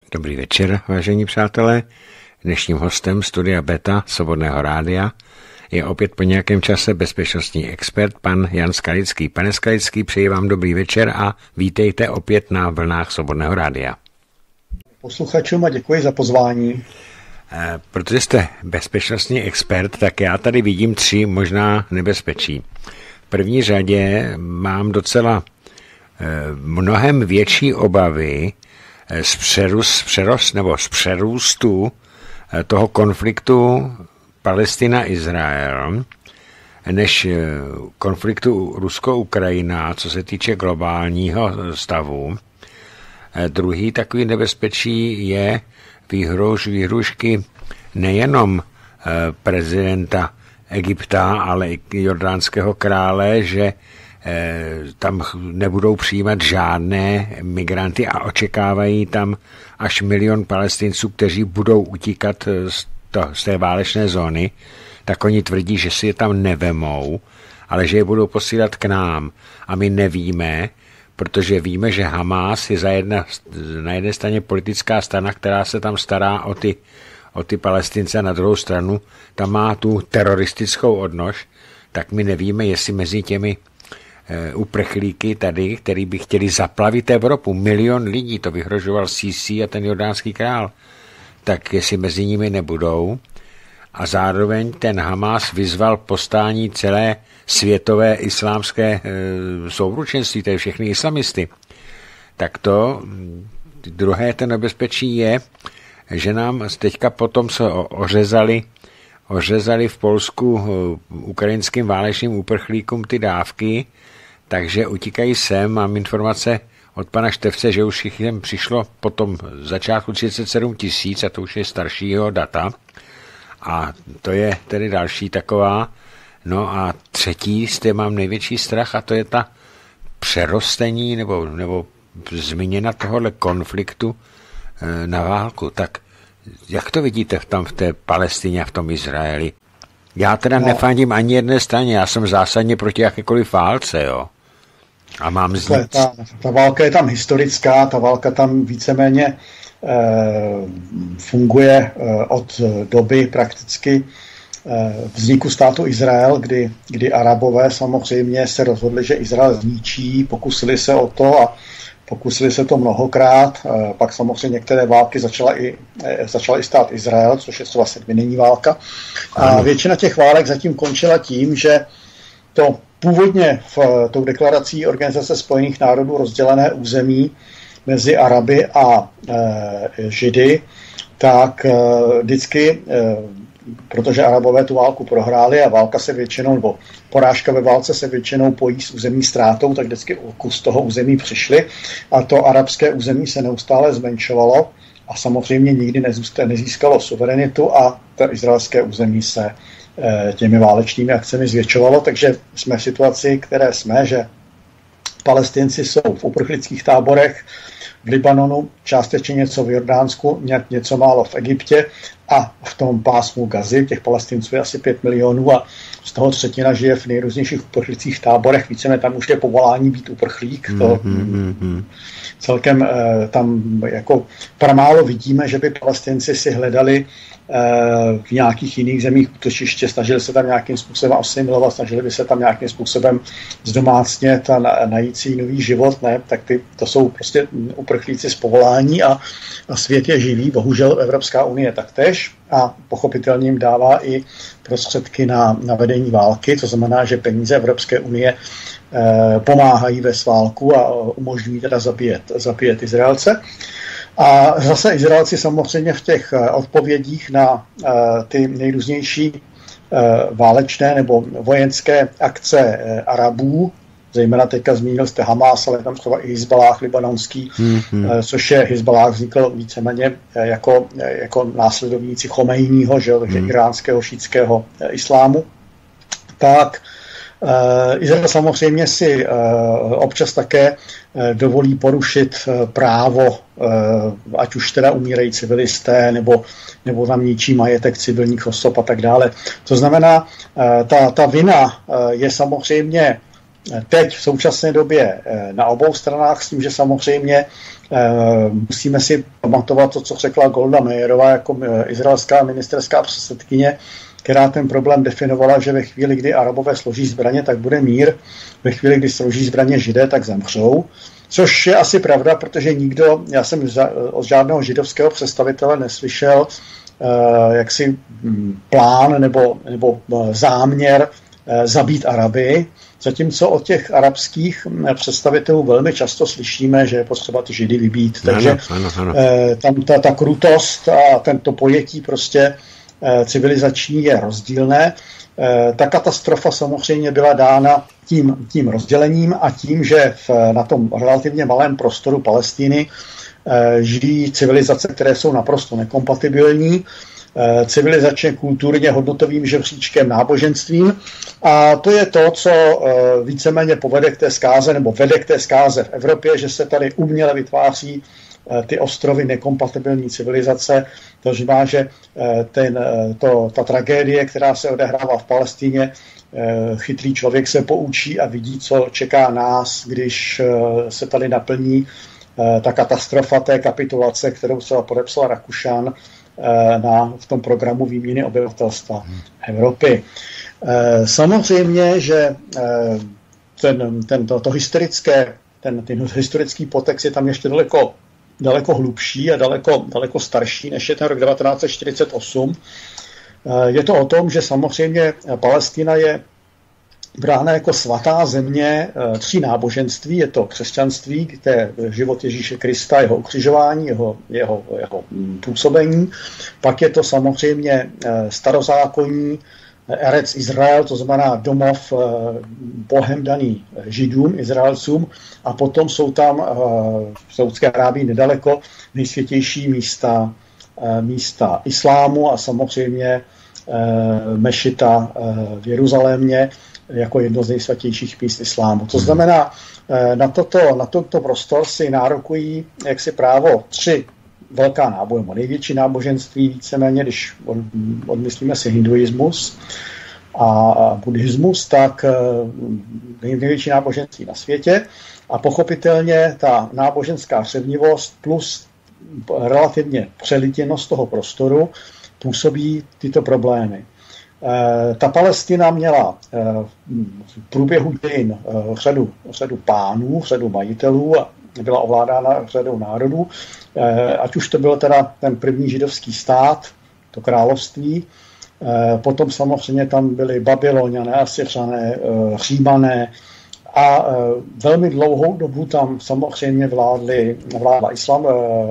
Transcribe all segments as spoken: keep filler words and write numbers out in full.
Dobrý večer, vážení přátelé. Dnešním hostem studia Beta Svobodného rádia je opět po nějakém čase bezpečnostní expert pan Jan Skalický. Pane Skalický, přeji vám dobrý večer a vítejte opět na vlnách Svobodného rádia. Posluchačům a děkuji za pozvání. E, protože jste bezpečnostní expert, tak já tady vidím tři možná nebezpečí. V první řadě mám docela e, mnohem větší obavy z přerůst, přerost, nebo z přerůstu toho konfliktu Palestina-Izrael než konfliktu Rusko-Ukrajina, co se týče globálního stavu. Druhý takový nebezpečí je výhruž, výhrušky nejenom prezidenta Egypta, ale i jordánského krále, že tam nebudou přijímat žádné migranty a očekávají tam až milion Palestinců, kteří budou utíkat z, to, z té válečné zóny, tak oni tvrdí, že si je tam nevemou, ale že je budou posílat k nám. A my nevíme, protože víme, že Hamás je za jedna, na jedné straně politická strana, která se tam stará o ty, o ty Palestince, a na druhou stranu tam má tu teroristickou odnož, tak my nevíme, jestli mezi těmi uprchlíky tady, který by chtěli zaplavit Evropu. Milion lidí, to vyhrožoval Sísí a ten jordánský král. Tak jestli mezi nimi nebudou. A zároveň ten Hamás vyzval povstání celé světové islámské e, souručenství, tedy všechny islamisty. Tak to druhé ten nebezpečí je, že nám teďka potom se ořezali ořezali v Polsku ukrajinským válečným uprchlíkům ty dávky, takže utíkají sem. Mám informace od pana Števce, že už jich jen přišlo potom začátku třicet sedm tisíc, a to už je staršího data. A to je tedy další taková. No a třetí, z té mám největší strach, a to je ta přerostení nebo, nebo změna tohohle konfliktu na válku. Tak jak to vidíte tam v té Palestině a v tom Izraeli? Já teda no. nefandím ani jedné straně, já jsem zásadně proti jakékoliv válce, jo. A mám znic... ta, ta válka je tam historická, ta válka tam víceméně e, funguje e, od doby prakticky e, vzniku státu Izrael, kdy, kdy Arabové samozřejmě se rozhodli, že Izrael zničí, pokusili se o to a pokusili se to mnohokrát, e, pak samozřejmě některé války začala i, e, začala i stát Izrael, což je třeba sedmidenní válka. A většina těch válek zatím končila tím, že to původně v tou deklarací Organizace spojených národů rozdělené území mezi Araby a e, Židy, tak e, vždycky, e, protože Arabové tu válku prohráli a válka se většinou, nebo porážka ve válce se většinou pojí s území ztrátou, tak vždycky o kus toho území přišli a to arabské území se neustále zmenšovalo a samozřejmě nikdy nezískalo suverenitu a to izraelské území se těmi válečnými akcemi zvětšovalo, takže jsme v situaci, které jsme, že Palestinci jsou v uprchlických táborech v Libanonu, částečně něco v Jordánsku, něco málo v Egyptě a v tom pásmu Gazy, těch Palestinců je asi pět milionů a z toho třetina žije v nejrůznějších uprchlických táborech, víceméně tam už je povolání být uprchlík, to mm-hmm. celkem eh, tam jako pramálo vidíme, že by Palestinci si hledali v nějakých jiných zemích útočiště, snažili se tam nějakým způsobem asimilovat, snažili by se tam nějakým způsobem zdomácnět a najít si nový život, ne? Tak ty, to jsou prostě uprchlíci z povolání a, a svět je živý, bohužel Evropská unie taktéž a pochopitelně jim dává i prostředky na, na vedení války, to znamená, že peníze Evropské unie eh, pomáhají ve válku a umožňují teda zabíjet, zabíjet Izraelce. A zase Izraelci samozřejmě v těch odpovědích na uh, ty nejrůznější uh, válečné nebo vojenské akce uh, Arabů, zejména teďka zmínil jste Hamás, ale tam třeba i Hizbalách libanonský, mm-hmm. uh, což je Hizbalách vznikl víceméně uh, jako, uh, jako následovníci Chomejního, že, takže mm. iránského šítského uh, islámu, tak Uh, Izrael samozřejmě si uh, občas také uh, dovolí porušit uh, právo, uh, ať už teda umírají civilisté, nebo, nebo tam ničí majetek civilních osob a tak dále. To znamená, uh, ta, ta vina uh, je samozřejmě teď v současné době na obou stranách s tím, že samozřejmě musíme si pamatovat to, co řekla Golda Meírová jako izraelská ministerská předsedkyně, která ten problém definovala, že ve chvíli, kdy Arabové složí zbraně, tak bude mír, ve chvíli, kdy složí zbraně Židé, tak zemřou. Což je asi pravda, protože nikdo, já jsem od žádného židovského představitele neslyšel jaksi plán nebo, nebo záměr zabít Araby, zatímco od těch arabských představitelů velmi často slyšíme, že je potřeba ty Židy vybít. Takže ano, ano, ano. tam ta, ta krutost a tento pojetí prostě civilizační je rozdílné. Ta katastrofa samozřejmě byla dána tím, tím rozdělením a tím, že v, na tom relativně malém prostoru Palestiny žijí civilizace, které jsou naprosto nekompatibilní, civilizačně, kulturně, hodnotovým žebříčkem, náboženstvím. A to je to, co víceméně povede k té zkáze, nebo vede k té zkáze v Evropě, že se tady uměle vytváří ty ostrovy nekompatibilní civilizace. To znamená, že ten, to, ta tragédie, která se odehrává v Palestině, chytrý člověk se poučí a vidí, co čeká nás, když se tady naplní ta katastrofa té kapitulace, kterou se podepsal Rakušan na, v tom programu výměny obyvatelstva Evropy. Samozřejmě, že ten, ten, to, to historické, ten, ten historický potext je tam ještě daleko, daleko hlubší a daleko, daleko starší, než je ten rok devatenáct set čtyřicet osm. Je to o tom, že samozřejmě Palestina je brána jako svatá země tří náboženství. Je to křesťanství, kde život Ježíše Krista, jeho ukřižování, jeho, jeho, jeho působení. Pak je to samozřejmě starozákonní Erec Izrael, to znamená domov Bohem daný Židům, Izraelcům. A potom jsou tam v Saúdské Arábii nedaleko nejsvětější místa, místa islámu a samozřejmě mešita v Jeruzalémě jako jedno z nejsvatějších míst islámu. To znamená, na toto, na toto prostor si nárokují jaksi právo tři velká náboženství, největší náboženství víceméně, když odmyslíme si hinduismus a buddhismus, tak největší náboženství na světě a pochopitelně ta náboženská řevnivost plus relativně přelitěnost toho prostoru působí tyto problémy. Ta Palestina měla v průběhu dějin řadu, řadu pánů, řadu majitelů a byla ovládána řadou národů, ať už to byl teda ten první židovský stát, to království, potom samozřejmě tam byli Babyloniané, Asyřané, Římané a velmi dlouhou dobu tam samozřejmě vládli, vládla islám,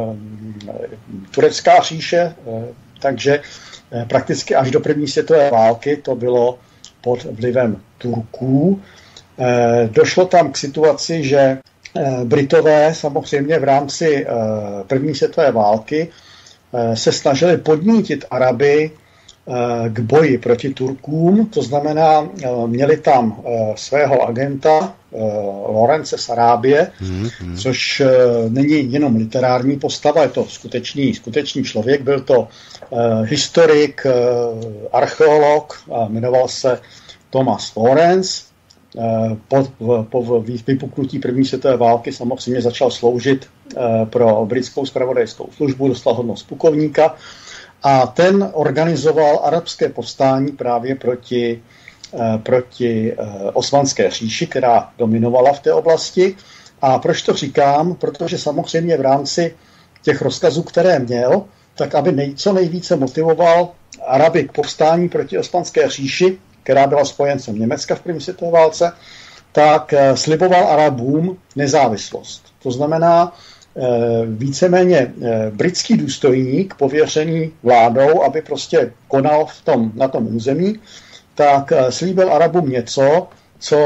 turecká říše, takže prakticky až do první světové války to bylo pod vlivem Turků. Došlo tam k situaci, že Britové samozřejmě v rámci první světové války se snažili podnítit Araby k boji proti Turkům, to znamená, měli tam svého agenta Lorence z Arábie, mm-hmm. což není jenom literární postava, je to skutečný, skutečný člověk, byl to historik, archeolog, jmenoval se Thomas Lawrence. Po, po vypuknutí první světové války samozřejmě začal sloužit pro britskou zpravodajskou službu, dostal hodnost plukovníka a ten organizoval arabské povstání právě proti, proti Osmanské říši, která dominovala v té oblasti. A proč to říkám? Protože samozřejmě v rámci těch rozkazů, které měl, tak aby nej, co nejvíce motivoval Araby k povstání proti Osmanské říši, která byla spojencem Německa v první světové válce, tak sliboval Arabům nezávislost. To znamená, víceméně britský důstojník pověřený vládou, aby prostě konal v tom, na tom území, tak slíbil Arabům něco, co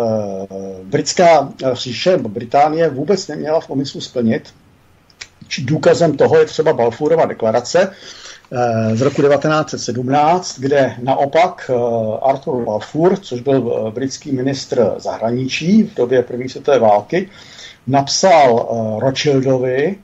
britská říše, Británie vůbec neměla v úmyslu splnit. Důkazem toho je třeba Balfourova deklarace z roku devatenáct set sedmnáct, kde naopak Arthur Balfour, což byl britský ministr zahraničí v době první světové války, napsal Rothschildovi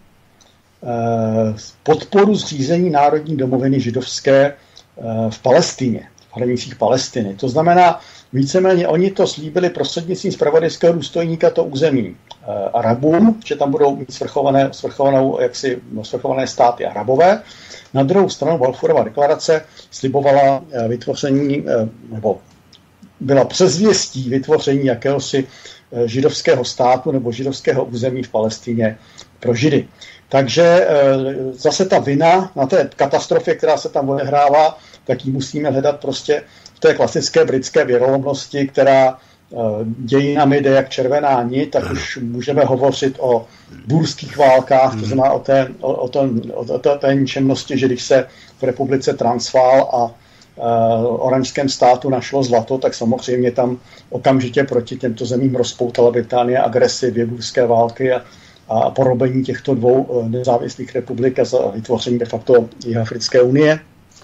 podporu zřízení národní domoviny židovské v Palestině, v hranicích Palestiny. To znamená, víceméně oni to slíbili prostřednictvím zpravodajského důstojníka to území Arabům, že tam budou mít svrchované, svrchovanou, jaksi, svrchované státy Arabové. Na druhou stranu Balfourova deklarace slibovala vytvoření, nebo byla předzvěstí vytvoření jakéhosi židovského státu nebo židovského území v Palestině pro Židy. Takže zase ta vina na té katastrofě, která se tam odehrává, tak ji musíme hledat prostě v té klasické britské věrolomnosti, která dějinami jde jak červená nit, tak už můžeme hovořit o bůrských válkách, to znamená o té, o, o tom, o té, té ničemnosti, že když se v republice Transvaal a uh, oranžském státu našlo zlato, tak samozřejmě tam okamžitě proti těmto zemím rozpoutala Británie agresi dvě bůrské války a, a porobení těchto dvou nezávislých republik a za vytvoření de facto Jihoafrické unie.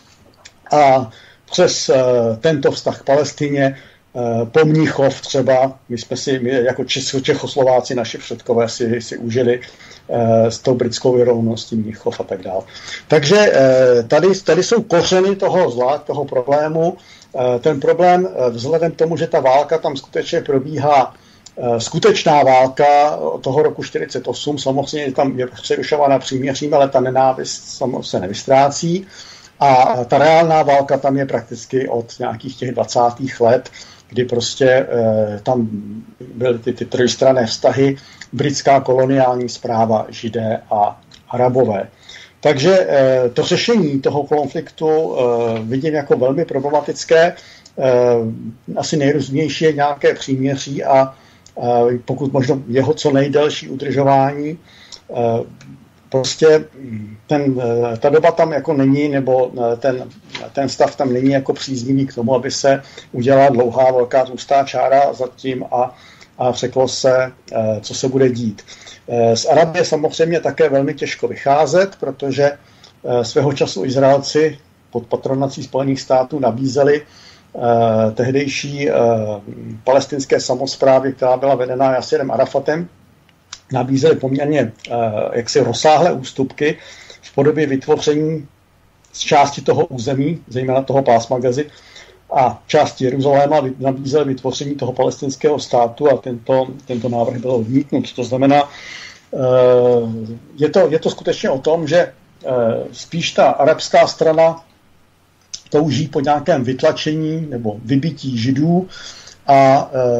A přes uh, tento vztah k Palestině po Mnichov třeba, my jsme si, my jako Čechoslováci, naši předkové si, si užili uh, s tou britskou věrolomností Mnichov a tak dále. Takže uh, tady, tady jsou kořeny toho zla, toho problému. Uh, ten problém uh, vzhledem k tomu, že ta válka tam skutečně probíhá, uh, skutečná válka od toho roku čtyřicet osm, samozřejmě tam je přerušována příměřím, ale ta nenávist se nevystrácí. A ta reálná válka tam je prakticky od nějakých těch dvacátých let, kdy prostě eh, tam byly ty, ty trojstranné vztahy, britská koloniální správa, Židé a Arabové. Takže eh, to řešení toho konfliktu eh, vidím jako velmi problematické. Eh, asi nejrůznější je nějaké příměří a eh, pokud možno jeho co nejdelší udržování. Eh, Prostě ten, ta doba tam jako není, nebo ten, ten stav tam není jako příznivý k tomu, aby se udělala dlouhá, velká tlustá čára za tím a, a řeklo se, co se bude dít. Z Arabie samozřejmě také velmi těžko vycházet, protože svého času Izraelci pod patronací Spojených států nabízeli tehdejší palestinské samosprávy, která byla vedená Jasirem Arafatem, nabízeli poměrně uh, jaksi rozsáhlé ústupky v podobě vytvoření z části toho území, zejména toho pásma Gazy, a části Jeruzaléma nabízeli vytvoření toho palestinského státu a tento, tento návrh byl odmítnut. To znamená, uh, je, to, je to skutečně o tom, že uh, spíš ta arabská strana touží po nějakém vytlačení nebo vybití Židů, a e,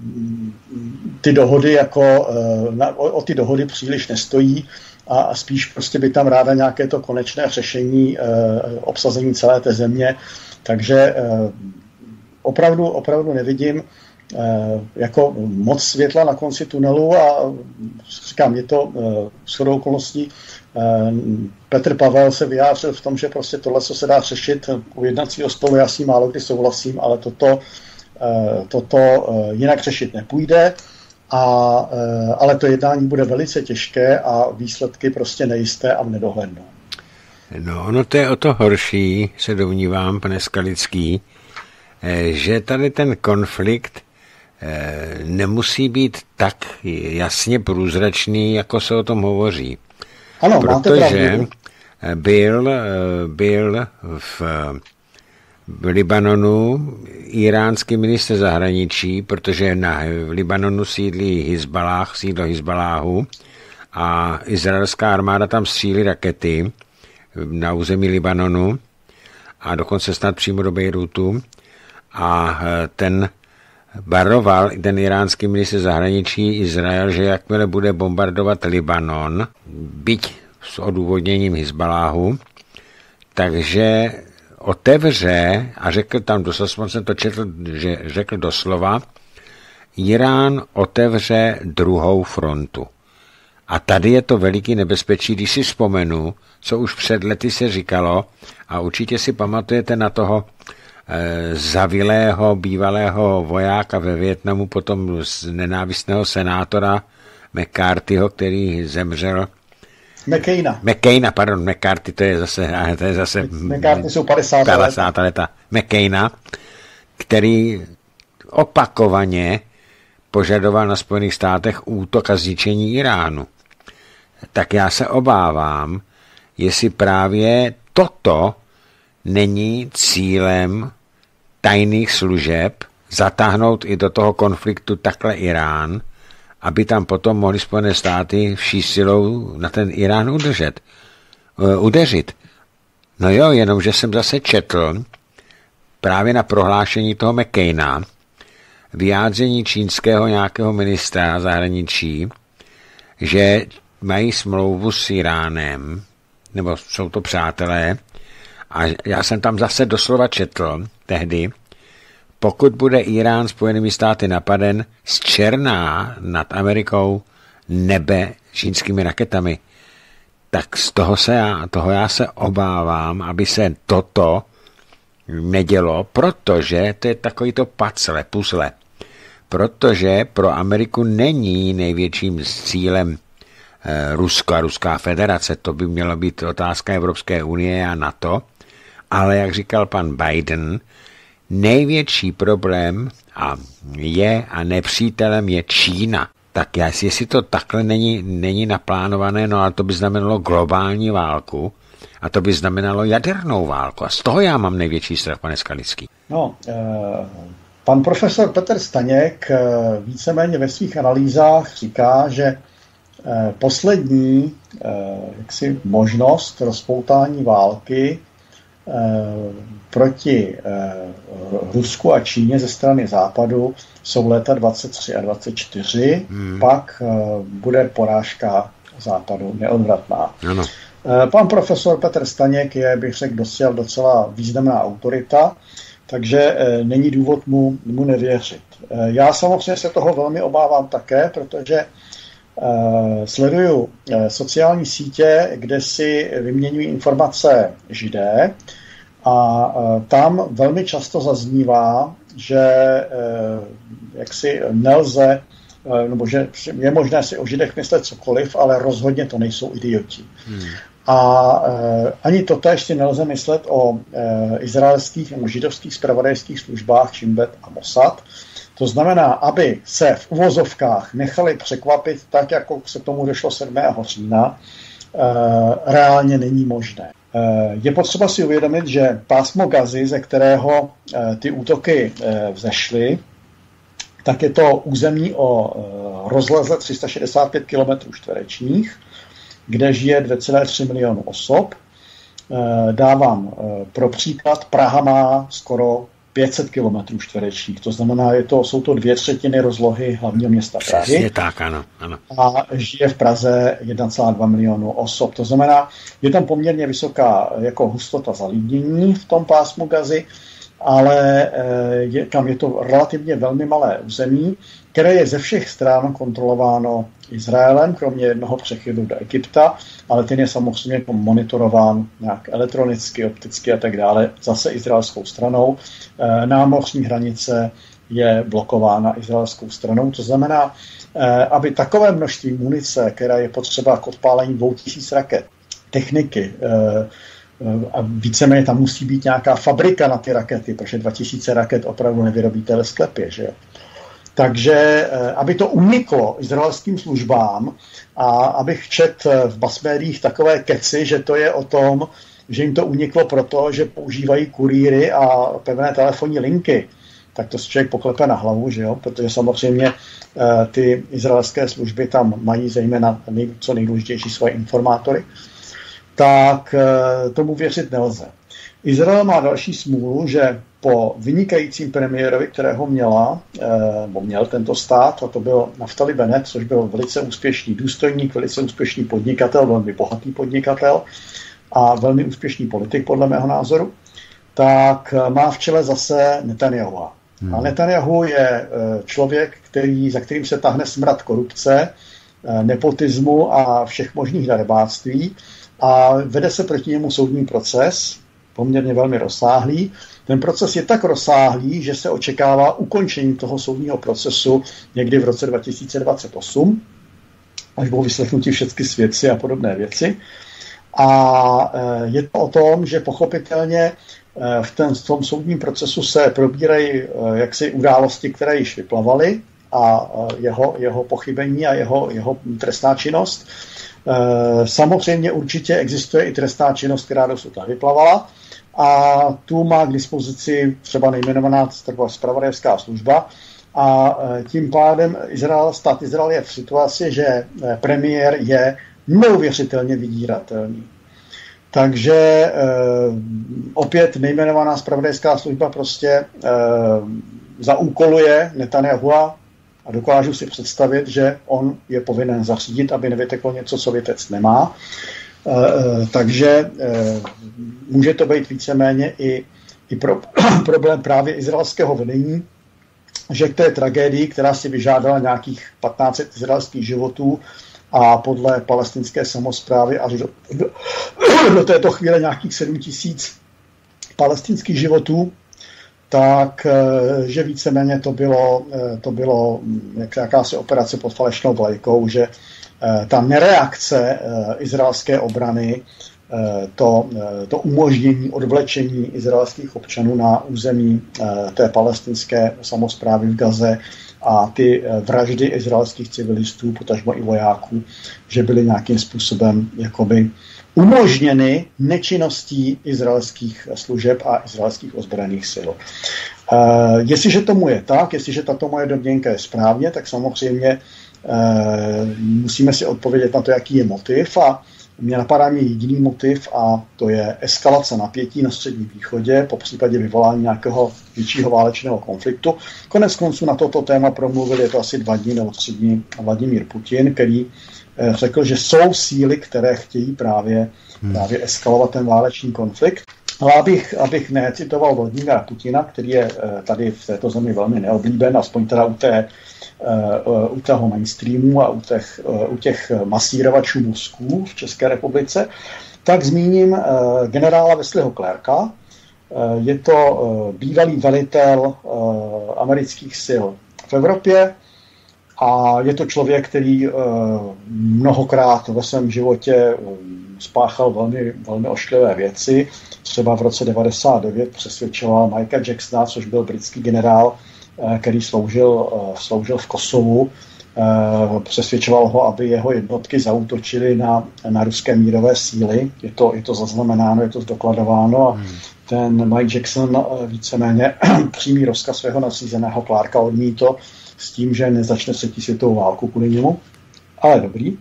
ty dohody jako e, na, o, o ty dohody příliš nestojí a, a spíš prostě by tam ráda nějaké to konečné řešení e, obsazení celé té země. Takže e, opravdu, opravdu nevidím e, jako moc světla na konci tunelu a říkám, je to e, shodou okolností. E, Petr Pavel se vyjádřil v tom, že prostě tohle, co se dá řešit u jednacího stolu, já s tím málo kdy souhlasím, ale toto toto jinak řešit nepůjde, a, ale to jednání bude velice těžké a výsledky prostě nejisté a v nedohlednu. No, ono to je o to horší, se domnívám, pane Skalický, že tady ten konflikt nemusí být tak jasně průzračný, jako se o tom hovoří. Ano, protože byl, byl v v Libanonu iránský ministr zahraničí, protože na, v Libanonu sídlí Hizbalách, sídlo Hizbaláhu a izraelská armáda tam střílí rakety na území Libanonu a dokonce snad přímo do Bejrutu a ten varoval, ten iránský ministr zahraničí Izrael, že jakmile bude bombardovat Libanon, byť s odůvodněním Hizbaláhu, takže otevře, a řekl tam, doslova jsem to četl, že řekl doslova, Irán otevře druhou frontu. A tady je to veliký nebezpečí, když si vzpomenu, co už před lety se říkalo, a určitě si pamatujete na toho e, zavilého bývalého vojáka ve Vietnamu, potom z nenávistného senátora McCarthyho, který zemřel. McCaina. McCaina, pardon, McCarthy, to je zase, to je zase McCarthy jsou padesátá leta. McCaina, který opakovaně požadoval na Spojených státech útok a zničení Iránu. Tak já se obávám, jestli právě toto není cílem tajných služeb zatáhnout i do toho konfliktu takhle Irán, aby tam potom mohli Spojené státy vší silou na ten Irán udržet, udeřit. No jo, jenomže jsem zase četl právě na prohlášení toho McCaina vyjádření čínského nějakého ministra zahraničí, že mají smlouvu s Iránem, nebo jsou to přátelé, a já jsem tam zase doslova četl tehdy, pokud bude Irán Spojenými státy napaden, zčerná nad Amerikou nebe čínskými raketami. Tak z toho, se já, toho já se obávám, aby se toto nedělo, protože to je takový to pacle, puzle. Protože pro Ameriku není největším cílem eh, Rusko a Ruská federace. To by mělo být otázka Evropské unie a NATO. Ale jak říkal pan Biden, největší problém a je a nepřítelem je Čína. Tak jestli to takhle není, není naplánované, no ale to by znamenalo globální válku a to by znamenalo jadernou válku. A z toho já mám největší strach, pane Skalický. No, eh, pan profesor Petr Staněk eh, víceméně ve svých analýzách říká, že eh, poslední eh, jaksi možnost rozpoutání války proti Rusku a Číně ze strany Západu jsou léta dvacet tři a dvacet čtyři, hmm. pak bude porážka Západu neodvratná. Ano. Pan profesor Petr Staněk je, bych řekl, dosel docela významná autorita, takže není důvod mu, mu nevěřit. Já samozřejmě se toho velmi obávám také, protože sleduju sociální sítě, kde si vyměňují informace Židé a tam velmi často zaznívá, že jaksi nelze, nebo že je možné si o Židech myslet cokoliv, ale rozhodně to nejsou idioti. Hmm. A ani totéž si nelze myslet o izraelských nebo židovských zpravodajských službách Shin Bet a Mossad. To znamená, aby se v uvozovkách nechali překvapit tak, jako se tomu došlo sedmého října, reálně není možné. Je potřeba si uvědomit, že pásmo Gazy, ze kterého ty útoky vzešly, tak je to území o rozleze tři sta šedesát pět kilometrů čtverečních, kde žije dvě celé tři milionu osob. Dávám pro příklad, Praha má skoro pět set kilometrů čtverečních, to znamená, je to, jsou to dvě třetiny rozlohy hlavního města Prahy. Přesně tak, ano, ano. A žije v Praze jedna celá dva milionu osob. To znamená, je tam poměrně vysoká jako hustota zalidnění v tom pásmu Gazy, ale je, tam je to relativně velmi malé území, které je ze všech stran kontrolováno Izraelem, kromě jednoho přechylu do Egypta, ale ten je samozřejmě monitorován nějak elektronicky, opticky a tak dále, zase izraelskou stranou. Námořní hranice je blokována izraelskou stranou, to znamená, aby takové množství munice, která je potřeba k odpálení dvou tisíc raket, techniky, a víceméně tam musí být nějaká fabrika na ty rakety, protože dva tisíce raket opravdu nevyrobíte ve sklepě, že jo. Takže aby to uniklo izraelským službám a abych čet v basmédiích takové keci, že to je o tom, že jim to uniklo proto, že používají kurýry a pevné telefonní linky, tak to si člověk poklepe na hlavu, že jo? Protože samozřejmě ty izraelské služby tam mají zejména nej, co nejdůležitější svoje informátory, tak tomu věřit nelze. Izrael má další smůlu, že po vynikajícím premiérovi, kterého měla, nebo měl tento stát, a to byl Naftali Bennett, což byl velice úspěšný důstojník, velice úspěšný podnikatel, velmi bohatý podnikatel a velmi úspěšný politik, podle mého názoru, tak má v čele zase Netanjahua. Hmm. A Netanjahu je člověk, který, za kterým se tahne smrad korupce, nepotismu a všech možných darebáctví a vede se proti němu soudní proces, poměrně velmi rozsáhlý. Ten proces je tak rozsáhlý, že se očekává ukončení toho soudního procesu někdy v roce dva tisíce dvacet osm, až budou vyslechnuti všechny svědci a podobné věci. A je to o tom, že pochopitelně v, ten, v tom soudním procesu se probírají jaksi události, které již vyplavaly a jeho, jeho pochybení a jeho, jeho trestná činnost. Samozřejmě určitě existuje i trestná činnost, která dosud nevyplavala, a tu má k dispozici třeba nejmenovaná zpravodajská služba, a tím pádem Izrael, stát Izrael je v situaci, že premiér je neuvěřitelně vydíratelný. Takže e, opět nejmenovaná zpravodajská služba prostě e, zaúkoluje Netanyahua a dokážu si představit, že on je povinen zařídit, aby nevyteklo něco, co vytec nemá. E, e, takže e, může to být víceméně i, i pro, problém právě izraelského vedení, že k té tragédii, která si vyžádala nějakých patnáct set izraelských životů a podle palestinské samosprávy až do, do, do této chvíle nějakých sedm tisíc palestinských životů, tak že víceméně to bylo, to bylo jakási operace pod falešnou vlajkou, že ta nereakce izraelské obrany, to, to umožnění odvlečení izraelských občanů na území té palestinské samosprávy v Gaze a ty vraždy izraelských civilistů, potažmo i vojáků, že byly nějakým způsobem jakoby umožněny nečinností izraelských služeb a izraelských ozbrojených sil. Uh, jestliže tomu je tak, jestliže tato moje domněnka je správně, tak samozřejmě uh, musíme si odpovědět na to, jaký je motiv, a mě napadá mě jediný motiv, a to je eskalace napětí na Středním východě, po případě vyvolání nějakého většího válečného konfliktu. Konec konců na toto téma promluvil, je to asi dva dny nebo tři dny, Vladimír Putin, který řekl, že jsou síly, které chtějí právě, hmm. právě eskalovat ten válečný konflikt. Ale abych, abych necitoval Vladimíra Putina, který je tady v této zemi velmi neoblíben, aspoň teda u, té, u toho mainstreamu a u těch, u těch masírovačů mozků v České republice, tak zmíním generála Wesleyho Clarka. Je to bývalý velitel amerických sil v Evropě, a je to člověk, který mnohokrát ve svém životě spáchal velmi, velmi ošklivé věci. Třeba v roce devadesát devět přesvědčoval Mikea Jacksona, což byl britský generál, který sloužil, sloužil v Kosovu. Přesvědčoval ho, aby jeho jednotky zaútočily na, na ruské mírové síly. Je to, je to zaznamenáno, je to zdokladováno, a ten Mike Jackson víceméně přímý rozkaz svého nadřízeného Clarka odmítl s tím, že nezačne třetí světovou válku kvůli němu. Ale dobrý.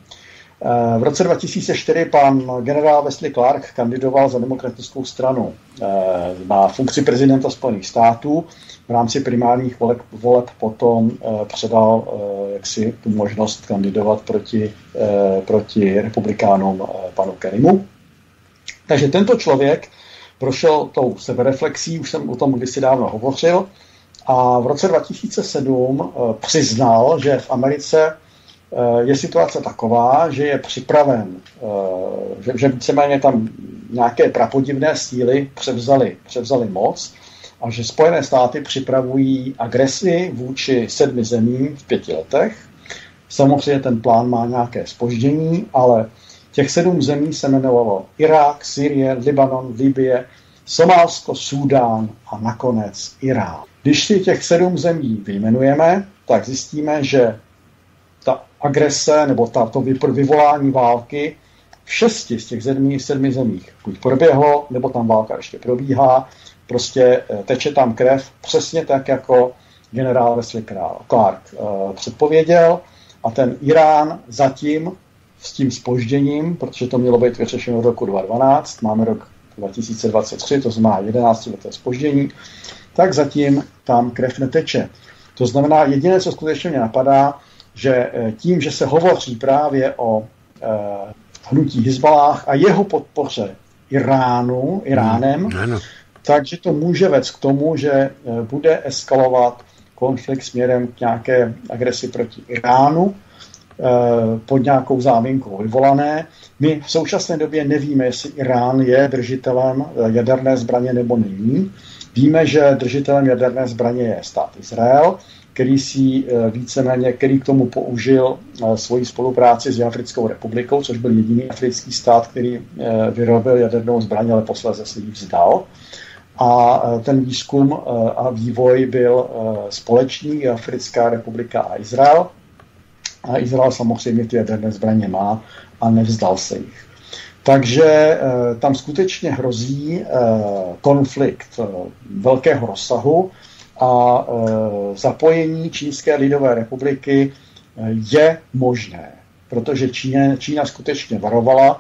V roce dva tisíce čtyři pan generál Wesley Clark kandidoval za demokratickou stranu na funkci prezidenta Spojených států. V rámci primárních voleb, voleb potom předal jaksi tu možnost kandidovat proti, proti republikánům panu Kerrymu. Takže tento člověk prošel tou sebereflexí, už jsem o tom kdysi dávno hovořil, a v roce dva tisíce sedm přiznal, že v Americe je situace taková, že je připraven, že, že víceméně tam nějaké prapodivné síly převzaly, převzaly moc, a že Spojené státy připravují agresi vůči sedmi zemím v pěti letech. Samozřejmě ten plán má nějaké zpoždění, ale těch sedm zemí se jmenovalo Irák, Sýrie, Libanon, Libye, Somálsko, Súdán a nakonec Irán. Když si těch sedm zemí vyjmenujeme, tak zjistíme, že ta agrese nebo ta, to vyvolání války v šesti z těch sedmi, sedmi zemích buď proběhlo, nebo tam válka ještě probíhá. Prostě teče tam krev přesně tak, jako generál Wesley Clark uh, předpověděl, a ten Irán zatím s tím zpožděním, protože to mělo být vyřešeno v roku dva tisíce dvanáct, máme rok dva tisíce dvacet tři, to znamená jedenáctileté zpoždění, tak zatím tam krev neteče. To znamená, jediné, co skutečně mě napadá, že tím, že se hovoří právě o eh, hnutí Hizballáh a jeho podpoře Iránu, Iránem, mm, takže to může vést k tomu, že bude eskalovat konflikt směrem k nějaké agresi proti Iránu eh, pod nějakou záminkou vyvolané. My v současné době nevíme, jestli Irán je držitelem jaderné zbraně nebo není. Víme, že držitelem jaderné zbraně je stát Izrael, který si víceméně, který k tomu použil svoji spolupráci s Africkou republikou, což byl jediný africký stát, který vyrobil jadernou zbraň, ale posléze si ji vzdal. A ten výzkum a vývoj byl společný, Africká republika a Izrael. A Izrael samozřejmě ty jaderné zbraně má a nevzdal se jich. Takže tam skutečně hrozí konflikt velkého rozsahu a zapojení Čínské lidové republiky je možné, protože Čína, Čína skutečně varovala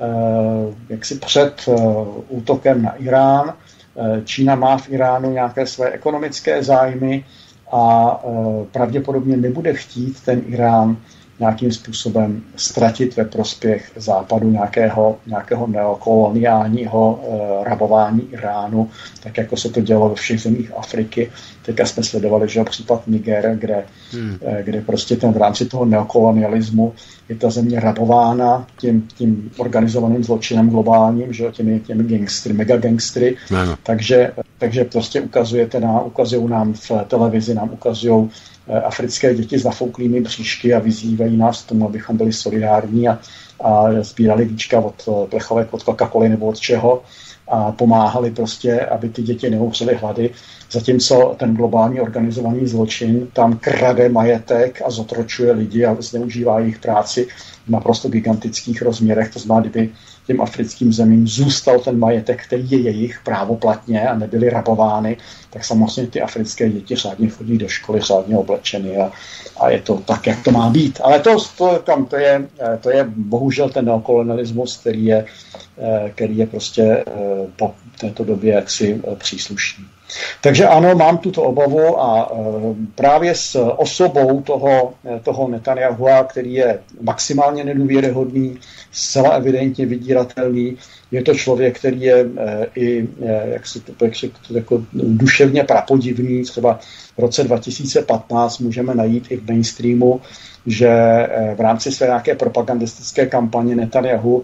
jaksi před útokem na Irán. Čína má v Iránu nějaké své ekonomické zájmy a pravděpodobně nebude chtít ten Irán nějakým způsobem ztratit ve prospěch západu nějakého, nějakého neokoloniálního e, rabování Iránu, tak jako se to dělo ve všech zemích Afriky. Teďka jsme sledovali, že případ Niger, kde, hmm. e, kde prostě ten v rámci toho neokolonialismu je ta země rabována tím, tím organizovaným zločinem globálním, že těmi, těmi gangstry, megagangstry. Hmm. Takže, takže prostě ukazujete nám, ukazují nám v televizi, nám ukazují africké děti s nafouklými bříšky a vyzývají nás k tomu, abychom byli solidární a, a sbírali víčka od plechovek, od Coca-Coly nebo od čeho a pomáhali prostě, aby ty děti neumřely hlady, zatímco ten globální organizovaný zločin tam krade majetek a zotročuje lidi a zneužívá jejich práci v naprosto gigantických rozměrech. To znamená, kdyby těm africkým zemím zůstal ten majetek, který je jejich právoplatně a nebyly rabovány, tak samozřejmě ty africké děti řádně chodí do školy, řádně oblečeny a, a je to tak, jak to má být. Ale to, to, tam, to, je, to je bohužel ten neokolonialismus, který je, který je prostě po této době jaksi příslušný. Takže ano, mám tuto obavu a právě s osobou toho, toho Netanyahua, který je maximálně nedůvěryhodný, zcela evidentně vydíratelný, je to člověk, který je i jak si to, jak si to jako duševně prapodivný. Třeba v roce dva tisíce patnáct můžeme najít i v mainstreamu, že v rámci své nějaké propagandistické kampaně Netanyahu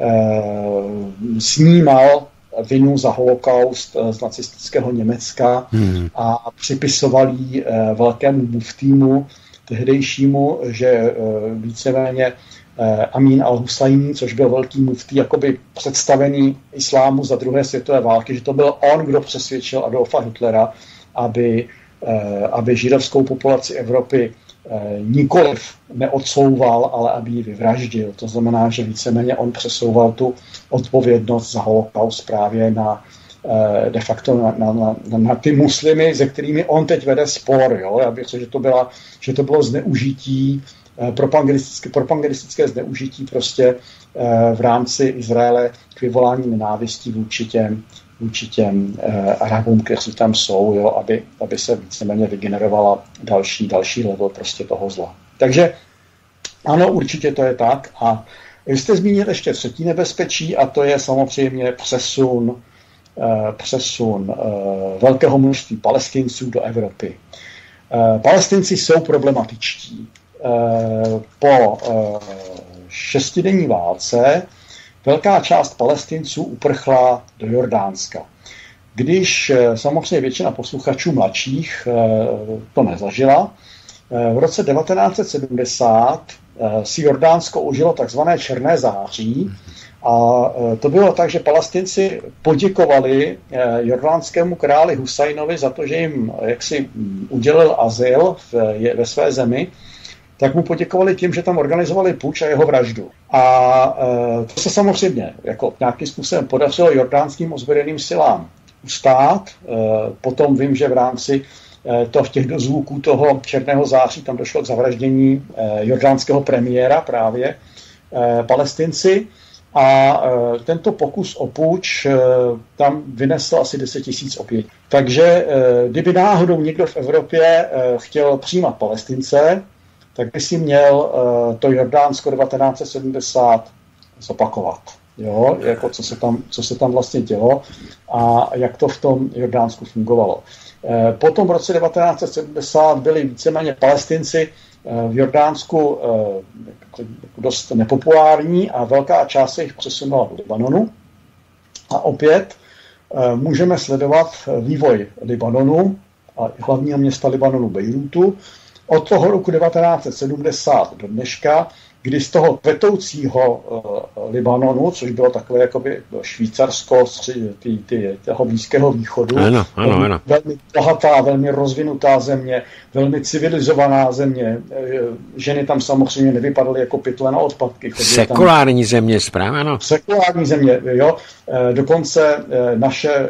snímal vinu za holokaust z nacistického Německa hmm. a připisoval jí velkému muftýmu tehdejšímu, že víceméně Amin al-Husajní, což byl velký muftý, jakoby představený islámu za druhé světové války, že to byl on, kdo přesvědčil Adolfa Hitlera, aby, aby židovskou populaci Evropy nikoliv neodsouval, ale aby ji vyvraždil. To znamená, že víceméně on přesouval tu odpovědnost za holokaust právě na de facto na, na, na, na ty muslimy, se kterými on teď vede spor. Jo? Já bych řekl, že to, byla, že to bylo zneužití, propagandistické, propagandistické zneužití prostě v rámci Izraele k vyvolání nenávistí vůči těm, vůči těm eh, Arabům, kteří tam jsou, jo, aby, aby se víceméně vygenerovala další, další level prostě toho zla. Takže ano, určitě to je tak. A vy jste zmínil ještě třetí nebezpečí a to je samozřejmě přesun, eh, přesun eh, velkého množství Palestinců do Evropy. Eh, Palestinci jsou problematičtí. Eh, po eh, šestidenní válce velká část Palestinců uprchla do Jordánska. Když samozřejmě většina posluchačů mladších to nezažila, v roce devatenáct set sedmdesát si Jordánsko užilo takzvané Černé září a to bylo tak, že Palestinci poděkovali jordánskému králi Husajnovi za to, že jim jaksi udělil azyl ve své zemi, tak mu poděkovali tím, že tam organizovali puč a jeho vraždu. A e, to se samozřejmě jako nějakým způsobem podařilo jordánským ozbrojeným silám ustát. E, potom vím, že v rámci e, to, v těch dozvuků toho Černého září tam došlo k zavraždění e, jordánského premiéra právě e, Palestinci. A e, tento pokus o puč e, tam vynesl asi deset tisíc obětí. Takže e, kdyby náhodou někdo v Evropě e, chtěl přijímat Palestince, tak by si měl uh, to Jordánsko devatenáct set sedmdesát zopakovat. Jo? Jako co, se tam, co se tam vlastně dělo a jak to v tom Jordánsku fungovalo. Uh, potom v roce devatenáct set sedmdesát byli víceméně Palestinci uh, v Jordánsku uh, dost nepopulární a velká část se jich přesunula do Libanonu. A opět uh, můžeme sledovat vývoj Libanonu a hlavního města Libanonu Bejrútu. Od toho roku devatenáct set sedmdesát do dneška, kdy z toho kvetoucího uh, Libanonu, což bylo takové jakoby Švýcarsko, ty, ty, toho Blízkého východu, ano, ano, ano. velmi bohatá, velmi rozvinutá země, velmi civilizovaná země. Ženy tam samozřejmě nevypadaly jako pytle na odpadky. Sekulární tam... země, správně. Sekulární země, jo. Dokonce naše